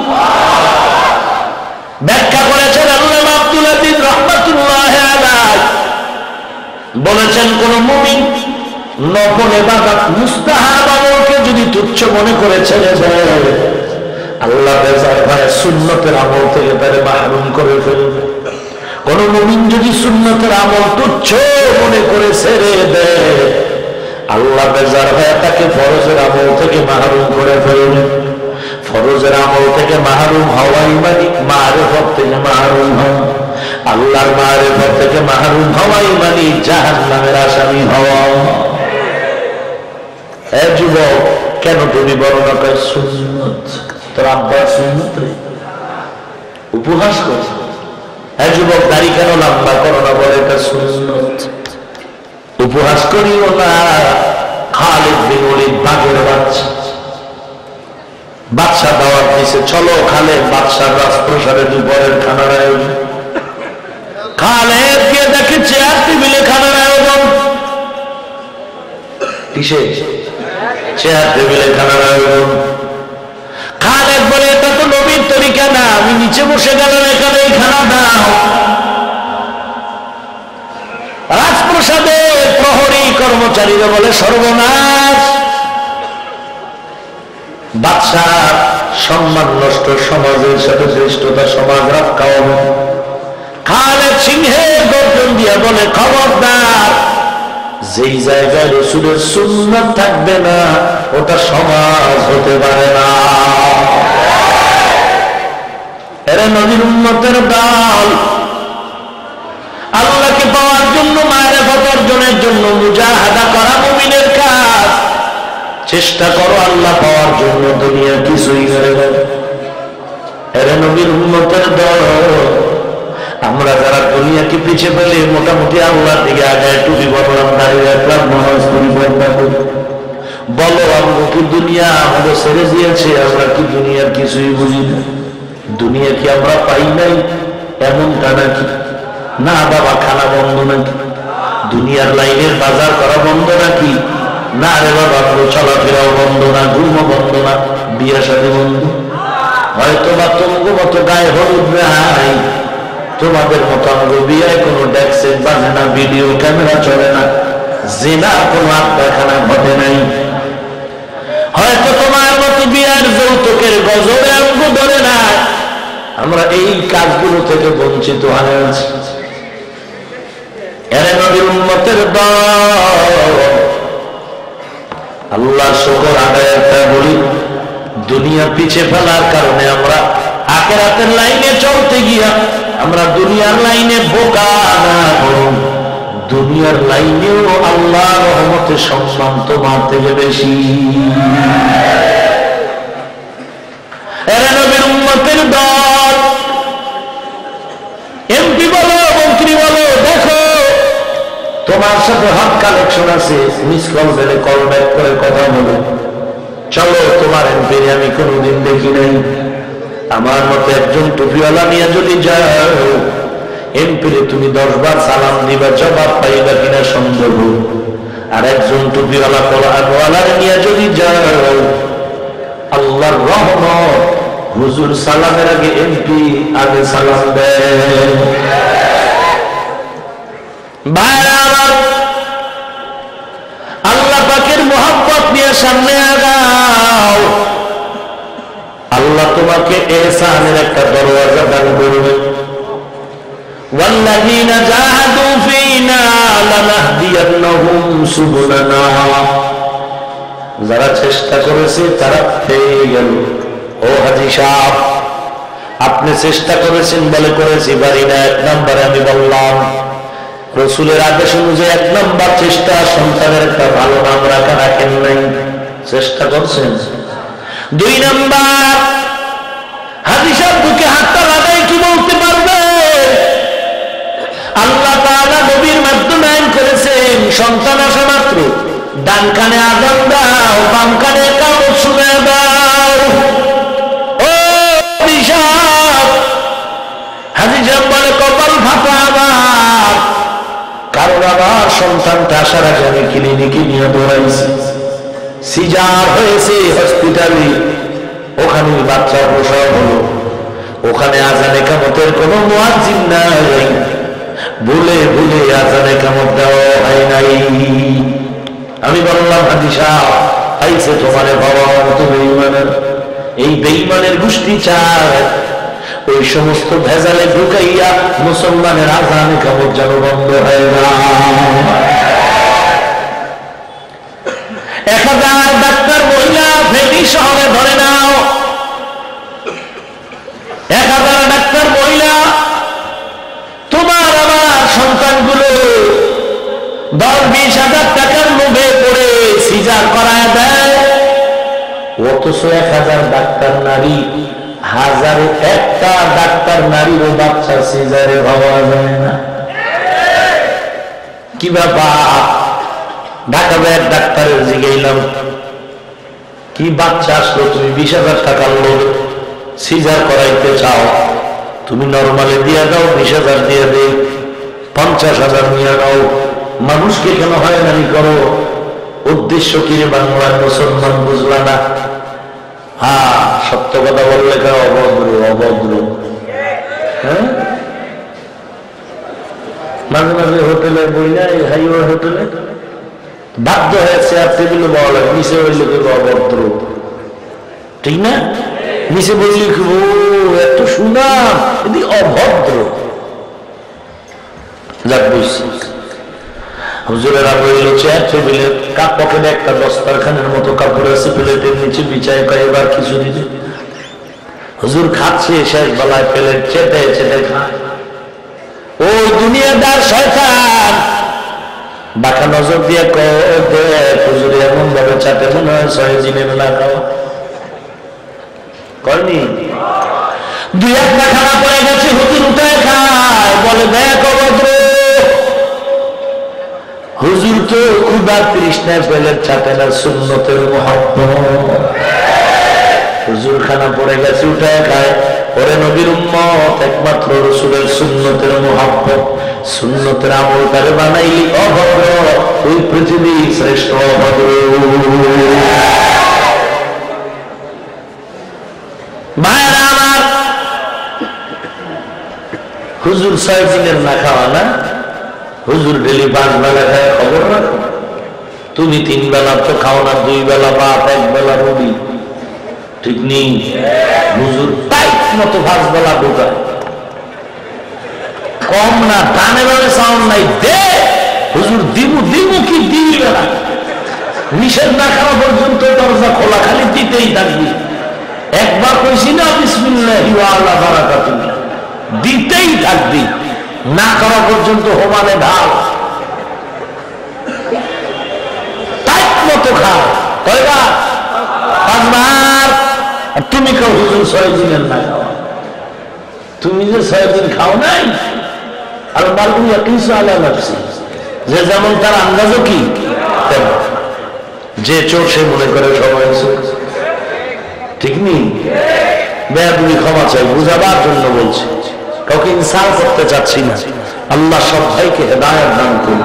ব্যাখ্যা করেছেন আল্লামা আব্দুল আযীজ রাহমাতুল্লাহ আলাইহি, বলেছেন কোন মুমিন নফল ইবাদত মুস্তাহাব আমলকে যদি তুচ্ছ মনে করে ছেড়ে দেয়, আল্লাহ বেজার ভয়ে সুন্নতের আমল থেকে তারে মাহরুম করে ফেলবে। কোন মুমিন যদি সুন্নতের আমল তুচ্ছ মনে করে ছেড়ে দেয়, আল্লাহ বেজার ভয়ে তাকে ফরজের আমল থেকে মাহরুম করে ফেলবে। ফরজের আমল থেকে মাহরুম হওয়াই মানে মারিফত থেকে মাহরুম হওয়া। আল্লাহর মারিফত থেকে মাহরুম হওয়াই মানে জাহান্নামের আসামি হওয়া। এ যুবক, কেন তুমি বর্ণনা করে সুন্নত? তোর আব্বা সুন্নত রে, উপহাস করছে। হ্যাঁ যুবক, দাড়ি কেন লম্বা করো না? বলে এটা সুন্নত। উপহাস করিও না। খালিদ বিন ওলীদ বাঘের বাচ্চা, বাদশা দাওয়াত দিছে, চলো খালেদ বাদশার রাজপ্রসাদে দুপুরের খানার আয়োজন। খালেদ গিয়ে দেখে চেয়ার টেবিলে খানার আয়োজন। কিসে? চেয়ার টেবিলে খানার আয়োজন। খালেদ বলে, এটা তো নবীর তরিকা না, আমি নিচে বসে গেলাম, এখানে খানা দাও। রাজপ্রসাদে প্রহরী কর্মচারীরা বলে, সর্বনাশ, বাদশার সম্মান নষ্ট, সমাজের সাথে শ্রেষ্ঠতা, সমাজ রক্ষা হবে। খালেদ সিংহের গর্জন দিয়া বলে, খবরদার, যেই জায়গায় রাসূলের সুন্নাত থাকবে না ওটা সমাজ হতে পারে না। এরা নবীর উম্মতের দল, আল্লাহকে পাওয়ার জন্য, মারিফত অর্জনের জন্য মুজাহাদা করা মুমিনের কাজ। চেষ্টা করো আল্লাহ পাওয়ার জন্য, দুনিয়া কিছুই করে না। এরা নবীর উম্মতের দল। আমরা যারা দুনিয়াকে পিছিয়ে ফেলে মোটামুটি আল্লাহর দিকে আগায়, টুপি বললাম, দাঁড়িয়ে রাখলাম, নামাজ পড়ি, বলো আমরা কি দুনিয়া আমাদের ছেড়ে দিয়েছে? আমরা কি দুনিয়ার কিছুই বুঝি না? দুনিয়া কি আমরা পাই নাই এমনটা নাকি? না বাবা, খানা বন্ধ নাকি? দুনিয়ার লাইনের বাজার করা বন্ধ নাকি? না রে বাবা, চলাফেরাও বন্ধ না, ঘুমও বন্ধ না, বিয়ে শাদী বন্ধ। হয়তো বা তোমাকে মতো গায়ে হলুদ নাই, তোমাদের মতো আমাদের বিয়ায় কোনো ডেস্ক বাজে না, ভিডিও ক্যামেরা চলে না, জিনা কোনো আত্মাখানা ঘটে নাই। হয়তো তোমার মতো বিয়ার যৌতুকের গজরে অঙ্গ ধরে না। আমরা এই কাজগুলো থেকে বঞ্চিত হয়ে আছি। এরে নবীর উম্মতের দল, আল্লাহ শুকর আদায় একটা বলি, দুনিয়া পিছে ফেলার কারণে আমরা আখিরাতের লাইনে চলতে গিয়া আমরা দুনিয়ার লাইনে বোকা না হই। দুনিয়ার লাইনেও আল্লাহর রহমতের সম্মান তোমার থেকে বেশি। এরা নবীর উম্মতের দল, এমপি বলো, মন্ত্রী বলো, দেখো তোমার সাথে হট কালেকশন আছে, মিস কল দিলে কল ব্যাক করে কথা বলো, চলো তোমার এমপি আমি কোনোদিন দেখি নাই। আমার মতো একজন টুপিওয়ালা নিয়ে যদি যাও, এমপিরে তুমি 10 বার সালাম দিবা, জবাব পাইবা কিনা সন্দেহ। আর একজন টুপিওয়ালা কোরআনওয়ালার নিয়ে যদি যাও, আল্লাহর রহমত, হুজুর সালামের আগে এমপি আগে সালাম দেয়। আল্লাহ পাকের মোহাব্বত নিয়ে সামনে আগাও, আল্লাহ তোমাকে ইহসানের একটা দরওয়াজা দান করবে। والذين جاهدوا فينا لنهدينهم سبلنا, যারা চেষ্টা করেছে তারা পেয়ে গেল। ও হাজী সাহেব, আপনি চেষ্টা করেছেন বলে করেছি পারি না, 1 নম্বরে আমি বললাম রাসূলের আদেশ অনুযায়ী 1 নম্বর চেষ্টা, সন্তানের একটা ভালো নাম রাখা, রাখেন নাই, চেষ্টা করছেন। 2 নম্বর, হাজী সাহেব বুকে হাতটা লাগাই কি বলতে পারবে? আল্লাহ তাআলা নবীর মাধ্যমে আইন করেছেন, সন্তান আসা মাত্র ডান কানে আযান দাও, বাম কানে ইকামত শুনে দাও। ও বিশাল হাজী সাহেব বলে, কপাল ফাটা আমার, কারণ আমার সন্তানটা আসার আগে আমি ক্লিনিকে নিয়ে দৌড়াইছি, সিজার হয়েছে হসপিটালে, ওখানে বাচ্চা প্রসব হলো, ওখানে আযান ইকামতের কোনো মুয়াজ্জিন নাই, ভুলে ভুলে আযান ইকামত দেওয়া হয় নাই। আমি বললাম হাজী সাহেব, আইছে তোমারে বাবা মতো বেঈমানের, এই বেঈমানের গোষ্ঠী চায় ওই সমস্ত ভেজালে ঢুকাইয়া মুসলমানের আযান ইকামত যেন বন্ধ হয় না। 1000 ডাক্তার মহিলা ফেনী শহরে ধরে নাও, 1000 ডাক্তার মহিলা তোমার আমার সন্তানগুলো 10-20 হাজার টাকার লোভে পড়ে সিজার করায় দেয়, অথচ 1000 ডাক্তার নারী, 1001টা ডাক্তার নারীরও বাচ্চা সিজারে হওয়া যায় না। কি ব্যাপার? ঢাকা এক ডাক্তারের জিগাইলাম, কি বাচ্চা আসলো, তুমি 20,000 টাকার লোক সিজার করাইতে চাও, তুমি নরমালি দিয়ে দাও, 20,000 দিয়ে দে, 50,000 নিয়ে নাও। মানুষকে কেন হয়রানি করো? উদ্দেশ্য কি রে বাংলার মুসলমান, বুঝলা না? হ্যাঁ, সত্য কথা বললে কেন অভদ্র অভদ্র। হ্যাঁ, মাঝে মাঝে হোটেলে বই না, এই হাইওয়ে হোটেলে বাধ্য হয়ে চেয়ার টেবিলে বলে, নিচে বললে কেবল অভদ্র, ঠিক না? নিচে বললে ও এত সুনাম, এটি অভদ্র। যাক বুঝছি, হুজুরেরা বলল চেয়ার টেবিলে কাপ পকেটে একটা দস্তারখানের মতো কাপড় আছে, প্লেটের নিচে বিছায় পাই, এবার কিছু দিলে হুজুর খাচ্ছে, শেষ বেলায় প্লেট চেটে চেটে খায়। ওই দুনিয়াদার শয়তান বাঁকা নজর দিয়ে হুজুর এমন ভাবে চাটে মনে হয় 6 দিনের না খাওয়া কয়নি। 2-1 না খাওয়া পড়ে গেছে, হুজুর উঠে খায়, বলে দেখ অভদ্র। হুজুর তো ক্ষুধা তৃষ্ণায় প্লেট চাটে না, সুন্নতের মুহাব্বত। হুজুর খানা পড়ে গেছে, উঠে খায়। ওরে নবীর উম্মত, একমাত্র রাসূলের সুন্নতের মুহাব্বত, সুন্নতের আমল করে বানাইলি অভদ্র, ওই পৃথিবীর শ্রেষ্ঠ অভদ্র। ভাইরা আমার, হুজুর 6 দিনের না খাওয়া না, হুজুর ডেলি 5 বেলা খায়, খবর রাখো। তুমি 3 বেলা তো খাও না, 2 বেলা ভাত, 1 বেলা রুটি, ঠিক নেই? হুজুর টাইট মতো 5 বেলা ঢোকায়, কম না, টানে বামে সাউন্ড নাই, দে হুজুর দিবু দিবু কি দিবি বেলা, নিষেধ না করা পর্যন্ত দরজা খোলা, খালি দিতেই থাকবি। একবার কইছি না বিসমিল্লাহি ওয়া আলা বারাকাতুল্লাহ, দিতেই থাকবি, না করা পর্যন্ত হোমানে ঢাল, টাইট মতো খা। কয়বার? 5 বার। আর তুমি খাও হুজুর 6 দিনের না খাওয়া। তুমি যে 6 দিন খাও নাই, আর মালুম ইয়াকিসু আলা নাফসি, যে যেমন তার আন্দাজও কি তেমন। যে চোর সে মনে করে সবাই চোর, ঠিক নেই? বেয়াদবি ক্ষমা চাই, বুঝাবার জন্য বলছি, কাউকে ইনসাফ করতে চাচ্ছি না। আল্লাহ সব ভাইকে হেদায়েত দান করুন।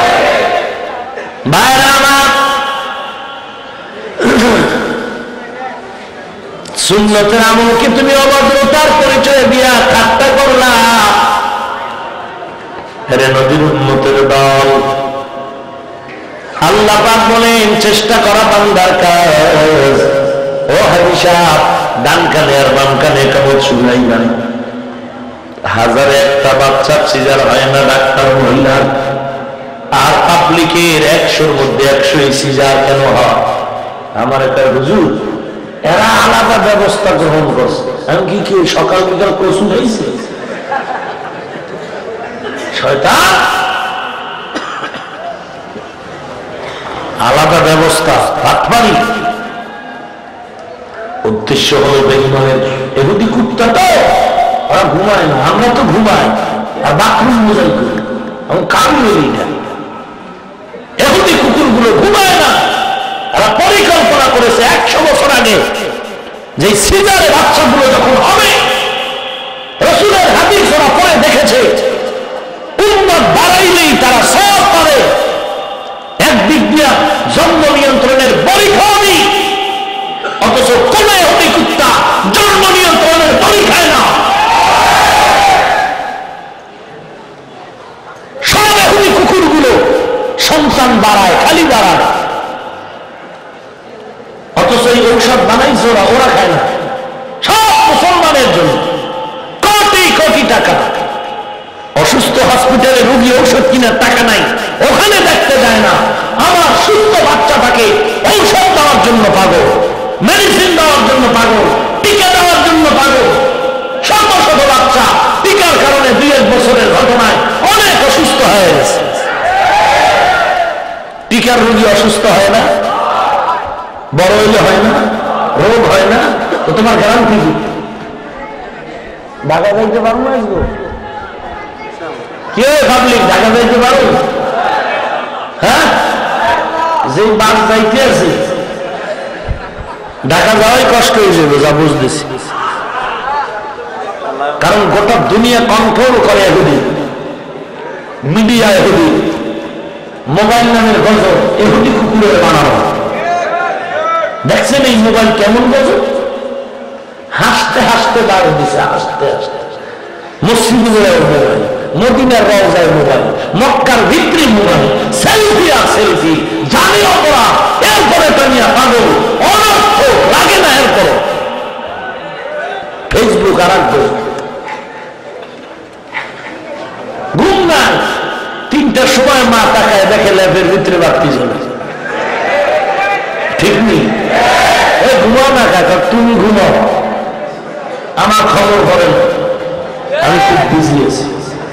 ভাইরা আমার, সুন্নতের আমলকে তুমি অভদ্রতার পরিচয় দিয়া ঠাট্টা করলা। রে নবীর উম্মতের দল, আল্লাহ পাক বলেন চেষ্টা করা বান্দার কাজ। ও হাদিসা, ডান কানে আর বাম কানে কামড় শুনাই না। 1001টা বাচ্চার সিজার হয় না ডাক্তার মহিলার, আর পাবলিকের 100-র মধ্যে 100ই সিজার কেন হয়? আমার একটা হুজুর, এরা আলাদা ব্যবস্থা গ্রহণ করছে। এমনকি কি সকাল বিকাল কসু হয়েছে শয়তান, আলাদা ব্যবস্থা, বাটপারি। উদ্দেশ্য হলো বেঈমানের, এগুলি কুত্তা তো ওরা ঘুমায় না, আমরা তো ঘুমাই আর বাথরুম মোজাই করি, আমি কাম বলি না। এহুদি কুকুরগুলো ঘুমায় না, এরা পরিকল্পনা করেছে 100 বছর আগে যে সিজারে বাচ্চাগুলো যখন হবে, রাসূলের হাদিস ওরা পড়ে দেখেছে, উম্মত বাড়াইলেই তারা সব পারে। একদিক দিয়ে জন্ম নিয়ন্ত্রণের বড়ি খাওয়াবি, অথচ কোন এহুদি কুত্তা জন্ম নিয়ন্ত্রণের বড়ি খায় না। সব এহুদি কুকুরগুলো সন্তান বাড়ায়, খালি বাড়ায়, অথচ এই ঔষধ বানাইছে ওরা খায় না। সব মুসলমানের জন্য কোটি কোটি টাকা। অসুস্থ হসপিটালে রোগী ঔষধ কিনার টাকা নাই, ওখানে দেখতে যায় না। আমার সুস্থ বাচ্চাটাকে ঔষধ দেওয়ার জন্য পাগল, মেডিসিন দেওয়ার জন্য পাগল, টিকা দেওয়ার জন্য পাগল। শত শত বাচ্চা টিকার কারণে 2-1 বছরের ঘটনায় অনেক অসুস্থ হয়ে গেছে। টিকার রোগী অসুস্থ হয় না, বড় হইলে হয় না, রোগ হয় না, তো তোমার গ্যারান্টি কি? ঢাকা যাইতে পারো না? কে পাবলিক ঢাকা যাইতে পারো? হ্যাঁ, যে বাস যাইতে আছে ঢাকা যাওয়াই কষ্ট হয়ে যাবে, যা বুঝতেছি। কারণ গোটা দুনিয়া কন্ট্রোল করে এহুদি, মিডিয়া এহুদি, মোবাইল নামের গজব এহুদি কুকুরের বানানো। দেখছেন এই মোবাইল কেমন গজব? হাসতে হাসতে দাঁড় দিছে, হাসতে হাসতে। মসজিদের মোবাইল, মদিনার রওজায় মোবাইল, মক্কার ভিতরে মোবাইল, সেলফি আর সেলফি, জানি অপরাধ, এরপরে টানিয়া পাগল, অনর্থ লাগে না। এরপর ফেসবুক আর রাখবে ঘুম না, 3টার সময় মা তাকায় দেখে ল্যাবের ভিতরে বাতি জ্বলে। ঠিক নেই? ওই ঘুমাও না কাকা, তুমি ঘুমাও, আমার খবর করেন, আমি খুব বিজি আছি।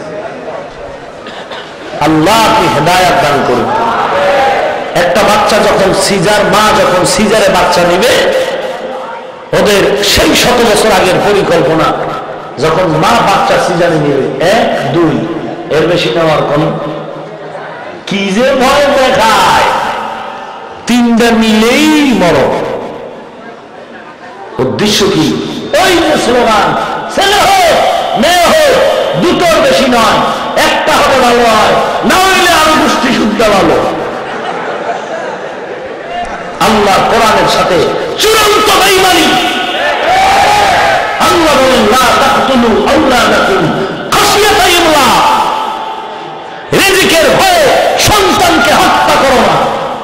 আল্লাহ আপনি হেদায়াত দান করুন। একটা বাচ্চা যখন সিজার, মা যখন সিজারে বাচ্চা নিবে, ওদের সেই 100 বছর আগের পরিকল্পনা, যখন মা বাচ্চা সিজারে নিবে 1, 2, এর বেশি নেওয়ার কোন কি যে ভয় দেখায়, 3টা মিলেই মরণ। উদ্দেশ্য কি? ওই স্লোগান, ছেলে হোক মেয়ে হোক, 2টোর বেশি নয়, একটা হবে ভালো হয়, না হইলে আরো গোষ্ঠী শুদ্ধ ভালো। আল্লাহ কোরআনের সাথে চূড়ান্ত বেঈমানি। আল্লাহ বলেন, লা তাকতুলু আওলাদাকুম খাশিয়াতা ইমলাক, রিজিকের ভয়ে সন্তানকে হত্যা করো না।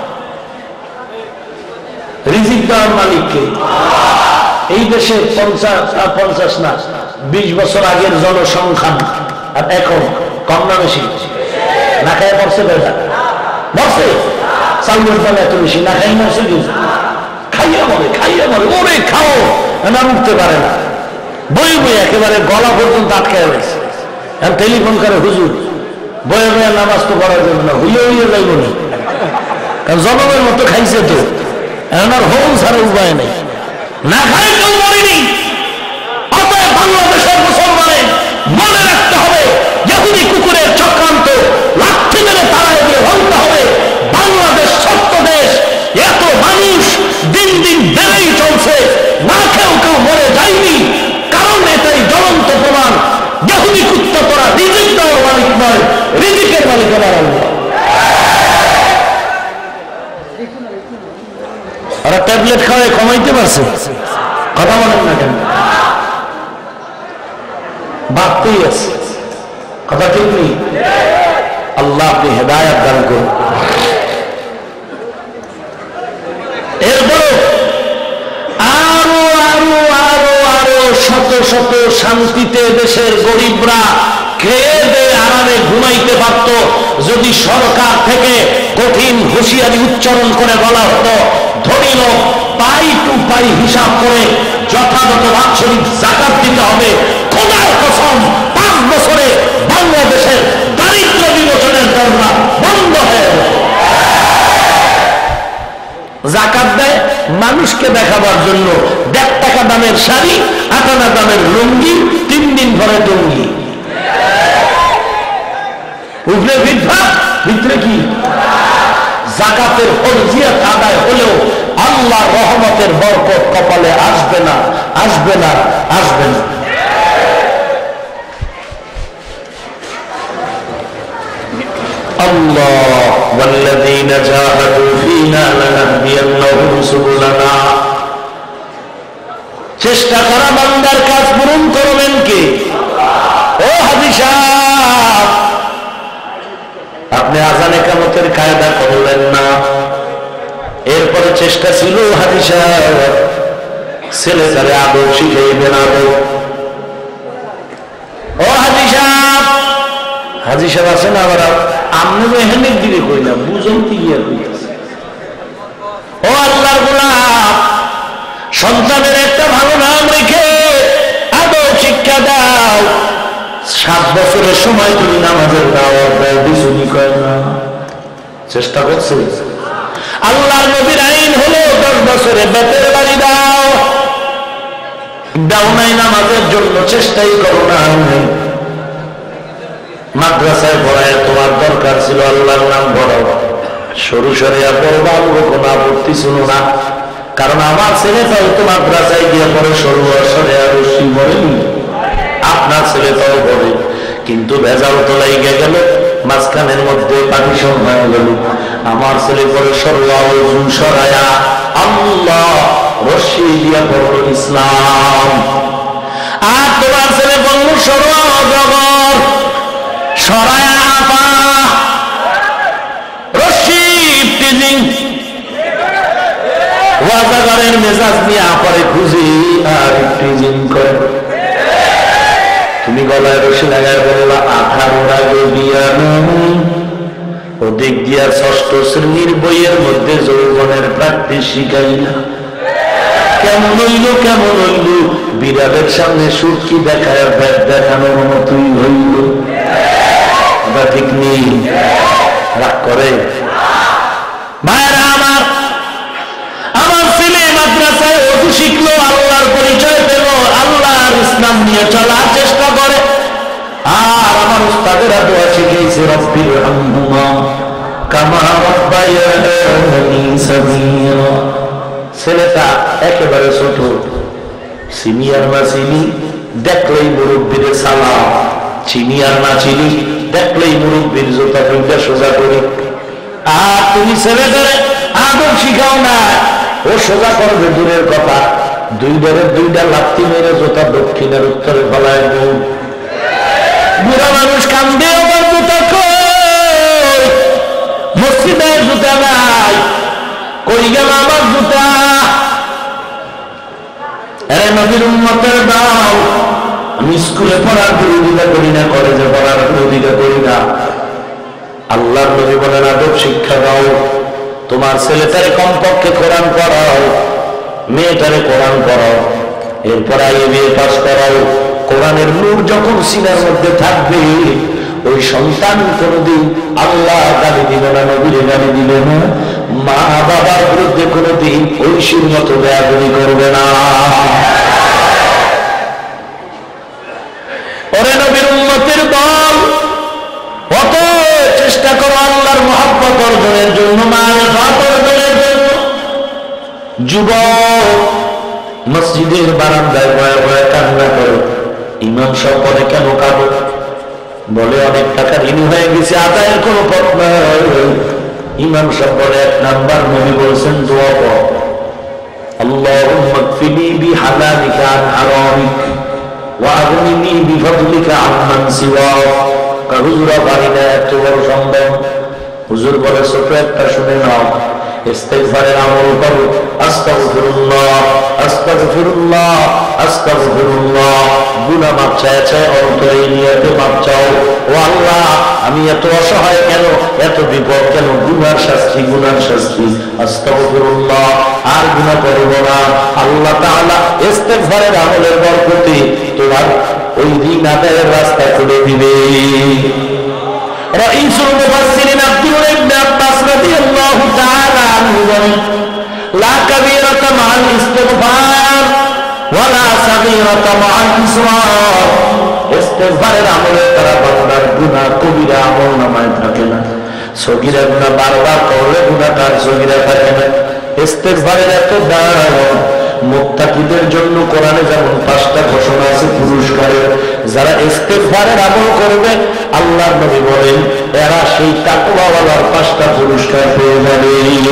রিজিক দেওয়ার মালিককে। এই দেশে 50 না 20 বছর আগের জনসংখ্যা আর এখন কম না বেশি? না খায় মরছে বেটা, মরছে। চাউলের দাম এত বেশি, না খাই মরছে কি? খাইয়া মরে, খাইয়া মরে। ওরে খাও না, উঠতে পারে না, বই বই একেবারে গলা পর্যন্ত আটকায় গেছে। এখন টেলিফোন করে, হুজুর বয়ে বয়ে নামাজ তো করা যাবে না, হইয়ে হইয়ে যাইব না, কারণ জনমের মতো খাইছে তো, এখন আর হোম ছাড়া উপায় নেই। না খাই কেউ মরেনি। অতএব বাংলাদেশের মুসলমানের মনে রাখতে হবে, ইহুদি কুকুরের চক্রান্ত লাঠি মেরে তাড়ায় দিয়ে ভাঙতে হবে। বাংলাদেশ ছোট্ট দেশ, এত মানুষ দিন দিন বেড়েই চলছে, না কেউ কেউ মরে যায়নি। কারণ এটাই জ্বলন্ত প্রমাণ, ইহুদি কুত্তা তোরা রিজিক দেওয়ার মালিক নয়, রিজিকের মালিক আমার আল্লাহ। ওরা ট্যাবলেট খাওয়ায় কমাইতে পারছে, কথা বলেন না কেন? বাড়তেই আছে, কথা ঠিক নেই? আল্লাহ আপনি হেদায়াত দান করুন। এরপরে আরো আরো আরো আরো শত শত শান্তিতে দেশের গরিবরা খেয়ে দিয়ে আরামে ঘুমাইতে পারত, যদি সরকার থেকে কঠিন হুঁশিয়ারি উচ্চারণ করে বলা হতো, ধনী লোক পাই টু পাই হিসাব করে যথাযথ বাৎসরিক যাকাত দিতে হবে। খোদার কসম, 5 বছরে বাংলাদেশের দারিদ্র বিমোচনের দরজা বন্ধ হয়ে যাবে। যাকাত দেয় মানুষকে দেখাবার জন্য, 1.5 টাকা দামের শাড়ি, 8 আনা দামের লুঙ্গি, 3 দিন ধরে টুঙ্গি, উপরে ভিড়া, ভিতরে কি? যাকাতের ফরজিয়াত আদায় হলেও আল্লাহ রহমতের বরকত কপালে আসবে না, আসবে না, আসবে না। আল্লাহ ওয়াল্লাযীনা জাহাদু ফীনা লানাহদিয়ান্নাহুম সুবুলানা। চেষ্টা করা বান্দার কাজ পূরণ করবেন কে? ও হাজী সাহেব, আপনি আযানে কামতের কায়দা করলেন না, এরপরে চেষ্টা ছিল হাজী সাহেব ছেলে তারে আদব শিখাইবেন, আদব। ও হাজী সাহেব, হাজী সাহেব আছেন, আবার আমনে মেহনের দিকে কইলাম, বুঝতে গিয়ে কইতেছে। ও আল্লাহর গোলাম, সন্তানের একটা ভালো নাম রেখে আদব শিক্ষা দাও। 7 বছরের সময় তুমি নামাজের দাওয়াত দাও, বিশুনি কয় না, চেষ্টা করছে। আল্লাহর নবীর আইন হলো 10 বছরে বেতের বাড়ি দাও, দাও নাই নামাজের জন্য, চেষ্টাই করো না। মাদ্রাসায় পড়ায় তোমার দরকার ছিল আল্লাহর নাম পড়াও, সরু সরিয়া পড়বা, কোনো আপত্তি শুনো না। কারণ আমার ছেলেটাও তো মাদ্রাসায় গিয়ে পরে সর্বসরে আর রশ্মি পড়েনি, আপনার ছেলেটাও পড়ে, কিন্তু ভেজাল তো লাইগে গেল, মাঝখানের মধ্যে পার্টিশন হয়ে গেল। আমার ছেলে পরে সর্বাউজুন সরায়া আল্লাহ রশ্মি দিয়া পড়ল ইসলাম, আর তোমার ছেলে বলল সর্বজগৎ সরায়া আপা রশ্মি টিজিং ওয়াজাগারের মেজাজ নিয়ে আপারে খুঁজি আর টিজিং করে। তুমি গলায় রশি লাগায় বললা 18 আগে বিয়া নয়, ওদিক দিয়া 6ষ্ঠ শ্রেণীর বইয়ের মধ্যে যৌবনের প্র্যাকটিস শিখাই না। কেমন হইল কেমন হইল, বিড়ালের সামনে সুটকি দেখায় ব্যাগ দেখানোর মতোই হইল। ওটা ঠিক নেই, রাগ করে। ভাইরা আমার, আমার ছেলে মাদ্রাসায় ওযু শিখলো, আল্লাহর পরিচয় পেল, আল্লাহর ইসলাম নিয়ে চলার চেষ্টা করে। আর আমার উস্তাদেরা দোয়া শিখিয়েছে রব্বির হামহুমা কামা রাব্বায়ানি সাগীরা। ছেলেটা একেবারে ছোট, সিনিয়র না চিনি দেখলেই মুরব্বীর সালাম, সিনিয়র না চিনি দেখলেই মুরব্বীর জুতা দুইটা সোজা করি। আর তুমি ছেলেটারে আদব শিখাও না, ও সোজা করবে দূরের কথা, দুইটা লাত্তি মেরে জুতা দক্ষিণের উত্তরে ফলায়। বুড়া মানুষ কান্দে, ওর জুতা কই, মসজিদের জুতা নাই, কই গেল আমার জুতা? আরে নবীর উম্মতের দাও, আমি স্কুলে পড়ার বিরোধিতা করি না, কলেজে পড়ার বিরোধিতা করি না। আল্লাহর নবী বলেন আদব শিক্ষা দাও, তোমার ছেলেটারে কমপক্ষে কোরআন পড়াও, মেয়েটারে কোরআন পড়াও, এরপর বিয়ে পাস করাও। কোরআনের নূর যখন সিনার মধ্যে থাকবে, ওই সন্তান কোনদিন আল্লাহ গালি দিল না, নবীর গালি দিল না, মা বাবার বিরুদ্ধে কোনদিন ঐশীর মতো বেয়াদবি করবে না। ওরে নবীর উম্মতের দল, কত চেষ্টা করো আল্লাহর মহব্বত অর্জনের জন্য, মারিফাত অর্জনের জন্য। যুবক মসজিদের বারান্দায় বয়ে বয়ে কান্না করে, ইমাম সাহেব বলে কেন কাঁদো? বলে অনেক টাকা ঋণ হয়ে গেছে, আদায়ের কোনো পথ নাই। ইমাম সাহেব বলে 1 নাম্বার নবী বলছেন দোয়া পড়, আল্লাহুম্মা কফিনি বিহালালিকা আন হারামিক ওয়া আগনিনি বিফদলিকা আম্মান সিওয়াক। হুজুর পারি না, এত বড় সম্ভব? হুজুর বলে ছোট একটা শুনে নাও, ইস্তিগফারের আমল করো, আস্তাগফিরুল্লাহ আস্তাগফিরুল্লাহ আস্তাগফিরুল্লাহ। গুনাহ মাপ চায় অন্তরে নিয়তে মাপ চাও, ও আল্লাহ আমি এত অসহায় কেন, এত বিপদ কেন, গুনার শাস্তি গুনার শাস্তি, আস্তাগফিরুল্লাহ, আর গুনাহ করব না। আল্লাহ তাআলা ইস্তিগফারের আমলের বরকতে তোমার ওই ঋণ আদায়ের রাস্তা খুলে দিবে। রাইসুল মুফাসসিরিন আব্দুল্লাহ ইবনে আব্বাস রাদিয়াল্লাহু তাআলা আনহু বলেন, লা কাবীরাতা মা'আল ইস্তিগফার ওয়া লা সাগীরাতা মা'আল ইসরার। ইস্তিগফারের আমলের দ্বারা বান্দার গুনাহ কবিরা আমলনামায় থাকে না, সগীরা গুনাহ বারবার করলে গুনাহটা সগীরা থাকে না। ইস্তিগফারের এত দাম, মুত্তাকিদের জন্য কোরআনে যেমন 5টা ঘোষণা আছে পুরস্কারের, যারা ইস্তিগফারের আমল করবে আল্লাহর নবী বলেন এরা সেই তাকওয়াওয়ালার 5টা পুরস্কার পেয়ে যাবে।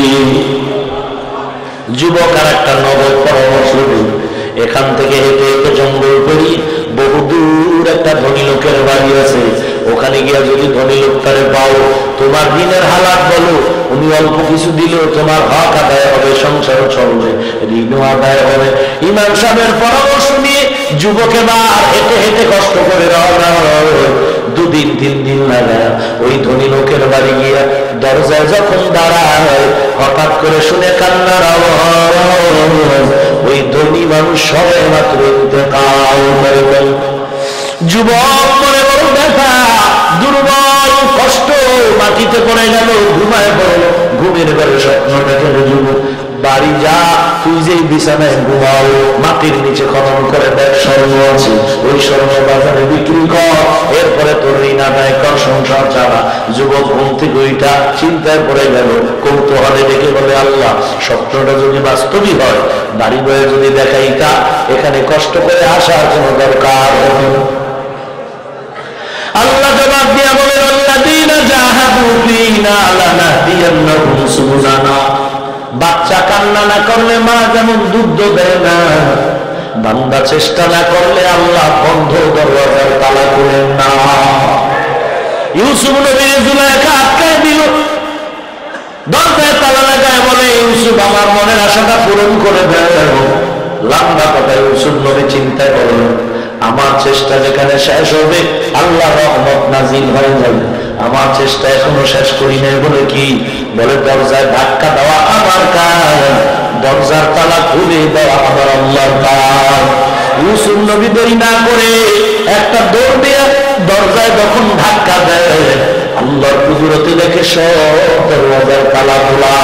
যুবক আর একটা নগদ পরামর্শ দিন, এখান থেকে হেঁটে হেঁটে জঙ্গল করি বহুদূর একটা ধনী লোকের বাড়ি আছে, ওখানে গিয়া যদি ধনী লোকটারে পাও, তোমার দিনের হালাত বলো, উনি অল্প কিছু দিলেও তোমার হক আদায় হবে, সংসার চলবে, ঋণও আদায় হবে। ইমাম সাহেবের পরামর্শ নিয়ে যুবকে বার হেঁটে হেঁটে কষ্ট করে রওনা, 2 দিন 3 দিন লাগে ওই ধনী লোকের বাড়ি গিয়া দরজায় যখন দাঁড়ায়, হঠাৎ করে শুনে কান্নার আওয়াজ, ওই ধনী মানুষ সবে মাত্র ইন্তেকাল করে গেল। যুবক মনে বড় ব্যথা, দুর্বল, কষ্ট, মাটিতে পড়ে গেল, ঘুমায় পড়ল, ঘুমের ঘরে স্বপ্ন দেখে যুবক বাড়ি যা, তুই যে বিছানায় ঘুমাও মাটির নিচে খনন করে দেখ স্বর্ণ আছে, ওই স্বর্ণ বাজারে বিক্রি কর, এরপরে তোর ঋণ আদায় কর, সংসার চালা। যুবক ঘুম থেকে ওইটা চিন্তায় পড়ে গেল, কৌতূহলে ডেকে বলে আল্লাহ স্বপ্নটা যদি বাস্তবই হয়, বাড়ি বয়ে যদি দেখাইতা, এখানে কষ্ট করে আসার কোন দরকার হবে না। আল্লাহ জবাব দিয়া বলে আল্লাযীনা জাহাদু ফীনা লানাহদিয়ান্নাহুম সুবুলানা। বাচ্চা কান্না না করলে মা যেমন দুধ দেয় না, বান্দা চেষ্টা না করলে আল্লাহ বন্ধ দরজার তালা খুলেন না। ইউসুফ নবীর জুলাইখা আটকায় দিল, দরজায় তালা লাগায় বলে ইউসুফ আমার মনের আশাটা পূরণ করে দেয়। লম্বা কথা ইউসুফ নবী চিন্তায় করলেন আমার চেষ্টা যেখানে শেষ হবে আল্লাহর রহমত নাজিল হয়ে যাবে, আমার চেষ্টা এখনো শেষ করি নাই বলে কি বলে দরজায় ধাক্কা দেওয়া আমার কাজ, দরজার তালা খুলে দেওয়া আমার আল্লাহর কাজ। ইউসুফ নবী দেরি না করে একটা দৌড় দিয়ে দরজায় যখন ধাক্কা দেয় আল্লাহর কুদরতে দেখে সব দরজার তালা খোলা।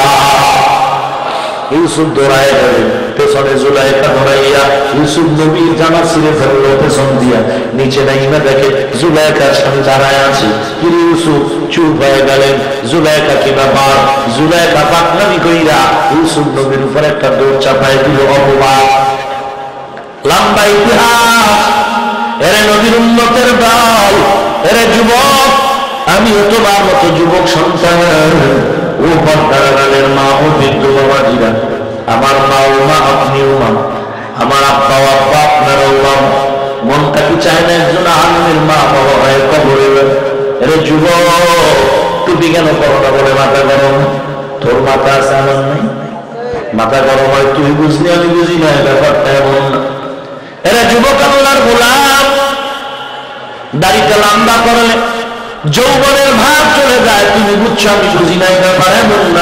ইউসুফ দৌড়ায় গেলেন, পেছনে জুলাইখা দৌড়াইয়া ইউসুফ নবীর জামা ছিঁড়ে ফেললো পেছন দিয়া, নিচে নাইমা দেখে জুলাইখার সামনে দাঁড়ায় আছে। ইউসুফ চুপ হয়ে গেলেন, জুলাইখা কি ব্যাপার? জুলাইখা পাকনামি কইরা ইউসুফ নবীর উপর একটা দৌড় চাপায় দিল, অপবাদ। লম্বা ইতিহাস, এরে নবীর উম্মতের দল, এরে যুবক, আমিও তোমার মতো যুবক সন্তান, ও পর্দারের মা ও বৃদ্ধ বাবাজিরা, আমার মা ও মা আপনিও মা, আমার আব্বা ও আব্বা আপনারাও মা। মনটা কি চায় না একজন আলমের মা বাবা হয়ে কবরে? এরে যুবক, টুপি কেন করো না বলে মাথা গরম? তোর মাথা আছে আমার নাই? মাথা গরম হয় তুই বুঝলি আমি বুঝি না, ব্যাপারটা এমন না। এরা যুবক আল্লাহর গোলাম, দাড়িটা লম্বা করলে যৌবনের ভাব চলে যায়, তুমি বুঝছো আমি বুঝি নাই, ব্যাপার এমন না।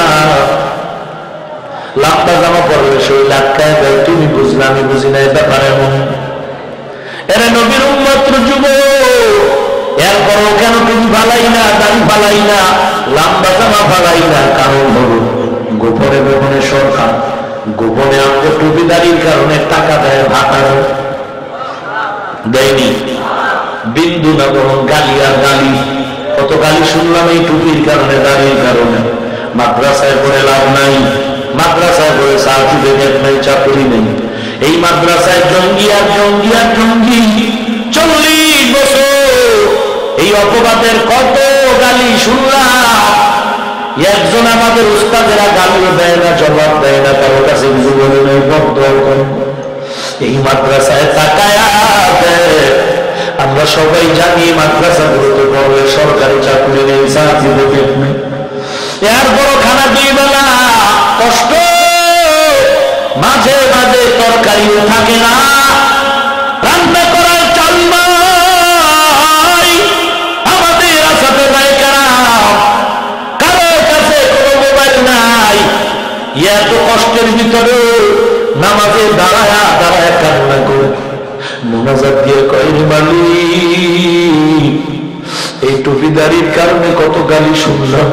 লম্বা জামা পড়লে শরীর আটকায় দেয়, তুমি বুঝলে আমি বুঝি নাই, ব্যাপার এমন। এরা নবীর উম্মত যুবক, এরপরও কেন তুমি ফালাই না, দাড়ি ফালাই না, লম্বা জামা ফালাই না? কারণ হলো গোপনে গোপনে সরকার গোপনে আমাকে টুপি দাড়ির কারণে টাকা দেয়, ভাতার দেয়নি বিন্দু না, বরং গালি আর গালি। কত গালি শুনলাম এই টুপির কারণে, দাড়ির কারণে। মাদ্রাসায় পড়ে লাভ নাই, মাদ্রাসায় পড়ে সার্টিফিকেট নেই, চাকরি নেই। এই মাদ্রাসায় জঙ্গি আর জঙ্গি আর জঙ্গি, 40 বছর এই অপবাদের কত গালি শুনলাম। একজন আমাদের উস্তাদেরা গালিও দেয় না, জবাব দেয় না, কারো কাছে কিছু বলে নেই, বদ্ধ। এই মাদ্রাসায় তাকায় আমরা সবাই জানি মাদ্রাসাগুলোতে পড়লে সরকারি চাকরি নেই, সার্টিফিকেট নেই। এরপরও খানা 2 বেলা কষ্ট, মাঝে মাঝে তরকারিও থাকে না, রান্না করার চাল নাই, আমাদের আসাতে নাই কারা, কারো কাছে কোনো মোবাইল নাই। এত কষ্টের ভিতরে নামাজে দাঁড়ায় দাঁড়ায় কান্না করে মোনাজাত দিয়ে কয় মালিক এই টুপিদারির কারণে কত গালি শুনলাম,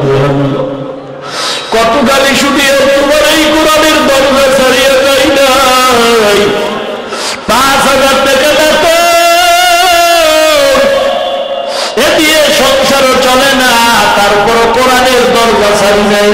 কত গালি শুনিয়ে তোমার এই কোরআনের দরজা ছাড়িয়ে যাই নাই। 5000 টাকা দিত, এ দিয়ে সংসারও চলে না, তারপরও কোরআনের দরজা ছাড়ি যাই।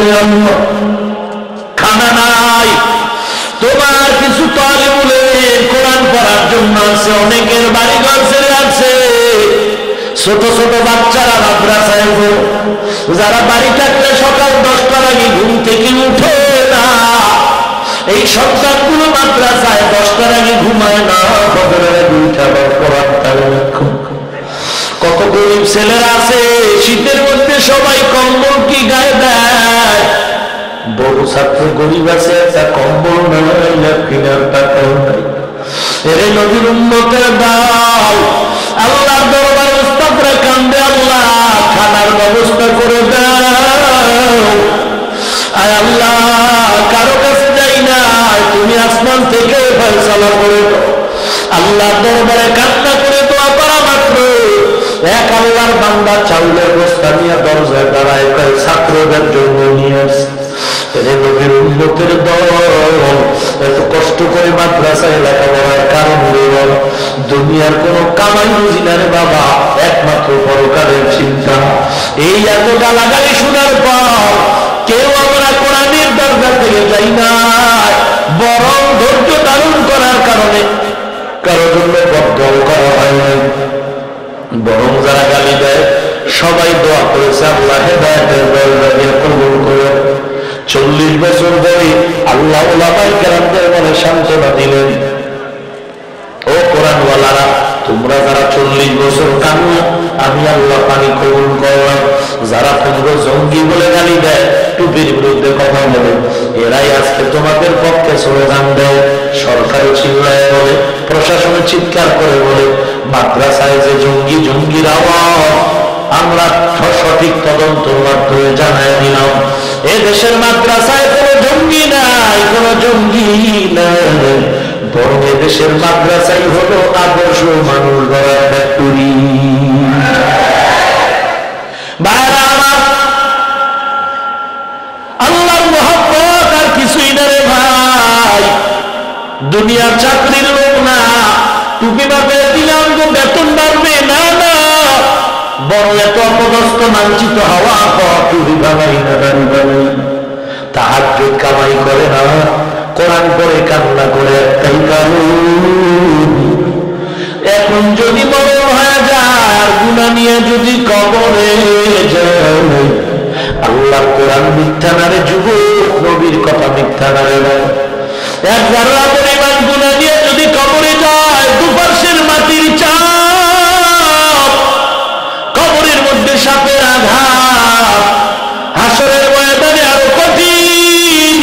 খানা নাই, তোমার কিছু তালিবুল ইলম কোরআন পড়ার জন্য আছে, অনেকের বাড়িঘর ছেড়ে আছে, ছোট ছোট বাচ্চারা মাদ্রাসায়, যারা বাড়ি থাকলে সকাল 10টার আগে ঘুম থেকে উঠে না, এই সন্তানগুলো মাদ্রাসায় 10টার আগে ঘুমায় না, ফজরের আগে উঠে আবার কোরআন তালাওয়াত। কত গরিব ছেলেরা আছে শীতের মধ্যে সবাই কম্বল কি গায়ে দেয়, বহু ছাত্র গরিব আছে, একটা কম্বল নাই, কেনার টাকাও নাই। এর নবীর উম্মতের দল, আল্লাহর দরবারে উস্তাদরা কান্দে, আল্লাহ খানার ব্যবস্থা করে দাও। আয় আল্লাহ, কারো কাছে যাই না, তুমি আসমান থেকে ফয়সালা করে দাও। আল্লাহর দরবারে কান্না করে দোয়া করা মাত্র এক আল্লাহর বান্দা চাউলের বস্তা নিয়ে দরজায় দাঁড়ায়, কয় ছাত্রদের জন্য নিয়ে আসে। নবীর উম্মতের দল, মাদ্রাসায় লেখাপড়ার কারণ হইল দুনিয়ার কোন কামাই বুঝি না রে বাবা, একমাত্র পরকালের চিন্তা। এই এত গালাগালি শোনার পর কেউ আমরা কোরআনের দরজা থেকে যাই না, বরং ধৈর্য ধারণ করার কারণে কারো জন্য বদদোয়া করা হয় না, বরং যারা গালি দেয় সবাই দোয়া করেছে আল্লাহ হেদায়েতের দরজা দিয়ে কবুল করে। 40 বছর ধরে আল্লাহ উলামায়ে কেরামদের মনে সান্ত্বনা দিলেন, ও কোরআনওয়ালারা তোমরা যারা 40 বছর কান্না আমি আল্লাহ পানি কবুল করলাম। যারা তোমরা জঙ্গি বলে গালি দেয়, টুপির বিরুদ্ধে কথা বলে, এরাই আজকে তোমাদের পক্ষে স্লোগান দেয়, সরকারি চিল্লায় বলে, প্রশাসনে চিৎকার করে বলে মাদ্রাসায় যে জঙ্গি জঙ্গির আওয়াজ আমরা সঠিক তদন্তের মাধ্যমে জানাই দিলাম এ দেশের মাদ্রাসায় কোনো জঙ্গি নাই, কোনো জঙ্গি নাই, বরং এ দেশের মাদ্রাসাই হলো আদর্শ মানুষ গড়ার ফ্যাক্টরি। আল্লাহর মহব্বত আর কিছুই না রে ভাই, দুনিয়ার চাকরির লোক না, টুপি মাথায় দিলাম তো বেতন বাড়বে না, না, বড় এত অপদস্থ মানচিত হওয়া টুপি বানাই না, দাড়ি বানাই, তাহাজ্জুদ কামাই করে না, কোরআন পড়ে কান্না করে একটাই কারণ, এখন যদি মরণ হয়ে যায় আর গুনাহ নিয়ে যদি কবরে যায়, আল্লাহর কোরআন মিথ্যা না রে যুবক, নবীর কথা মিথ্যা না রে, এক যারা পরিমাণ গুনাহ নিয়ে যদি কবরে যায়, দুপাশের মাটির চাপ, কবরের মধ্যে সাপের আঘাত, হাসরের ময়দানে আরো কঠিন,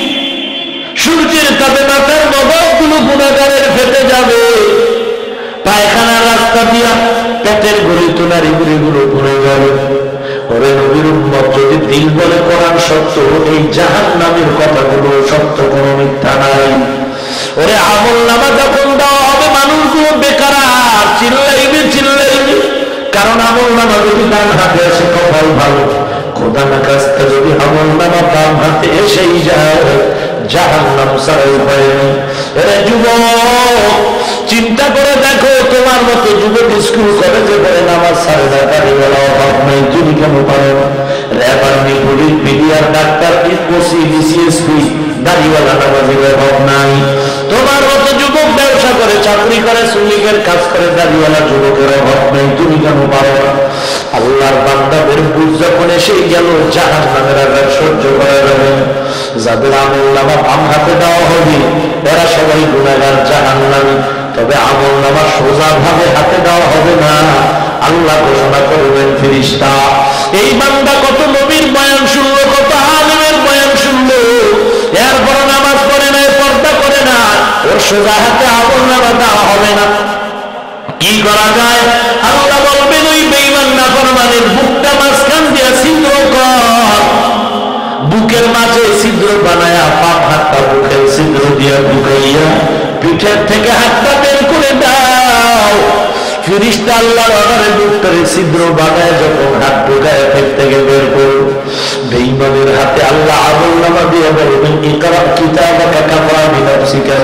সূর্যের তাপে মাথার মগজগুলো গুনাহগারের ফেটে যাবে, পায়খানার রাস্তা দিয়া পেটের গড়ি তো নারী গুলো পড়ে যাবে। ওরে নবীর উম্মত যদি দিল বলে কোরআন সত্য, এই জাহান্নামের কথাগুলো সত্য, কোনো মিথ্যা নাই। ওরে আমলনামা যখন দেওয়া হবে মানুষগুলো বেকার চিল্লাইবে চিল্লাইবে, কারণ আমলনামা যদি ডান হাতে আসে কপাল ভালো, খোদা না কাছতে যদি আমলনামা বাম হাতে এসেই যায় জাহান্নাম ছাড়া উপায় নেই। এরে যুবক চিন্তা করে দেখো, তোমার মতো যুবক স্কুল কলেজে পড়ে নামাজ ছাড়ে না, গাড়িওয়ালা অভাব নেই, তুমি কেন পারো না? র্যাব আর্মি পুলিশ বিডিআর ডাক্তার ওসি বিসিএসপি গাড়িওয়ালা নামাজের অভাব নাই। তোমার মতো যুবক ব্যবসা করে, চাকরি করে, শ্রমিকের কাজ করে, গাড়িওয়ালা যুবকের অভাব নেই, তুমি কেন পারো না? আল্লাহর বান্দাদের বুঝ যখন এসেই গেল জাহান্নামের আঘাত সহ্য করা যাবে, যাদের আমলনামা বাম হাতে দেওয়া হবে এরা সবাই গুনাহগার জাহান্নামী, তবে আমলনামা সোজা ভাবে হাতে দেওয়া হবে না, আল্লাহ ঘোষণা করবেন ফেরেশতা। এই বান্দা কত নবীর বয়ান শুনলো, কত আলেমের বয়ান শুনলো, এরপর নামাজ পড়ে না, পর্দা করে না, ওর সোজা হাতে আমলনামা দেওয়া হবে না। কি করা যায়? আল্লাহ বলবেন ওই বেঈমান নাফরমানের বুকটা মাঝখান দিয়া ছিদ্র কর, বুকের মাঝে ছিদ্র বানায়া পাপ হাতটা বুকের ছিদ্র দিয়া ঢুকাইয়া পিঠের থেকে হাতটা বের করে দাও। ফেরেশতা আল্লাহর অর্ডারে বুকটারে ছিদ্র বানায় যখন হাত ঢুকায় পেট থেকে বের করো, বেঈমানের হাতে আল্লাহ আমলনামা দিয়ে বলবেন ইকরা কিতাবাকা কাফা বিনাফসিকা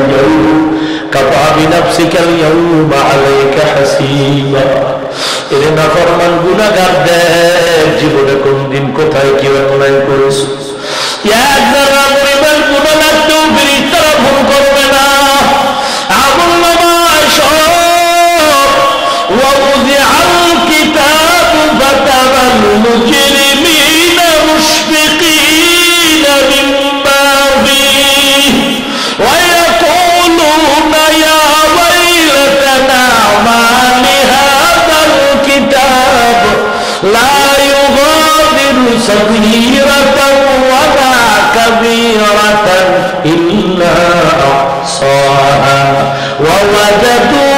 আল-ইয়াউমা আলাইকা হাসিবা। এরে নাফরমান গুনাহগার, দেখ জীবনে কোনদিন কোথায় কি অন্যায় করেছো, এক যারা পরিমাণ গুনাহ লাগতেও ফেরেশতারা ভুল করবে না, আমলনামায় সব ওয়াউযিআল কিতাবু ফাতারাল মুজরিমিনা মুশফিকিনা মিম্মা ফীহি ওয়া ইয়াকুলুনা ইয়া ওয়াইলাতানা মা লিহাযাল কিতাব লা ইউগাদিরু সাগীরাতান ওয়ালা কাবীরাতান ইল্লা আহসাহা ওয়া ওয়াজাদু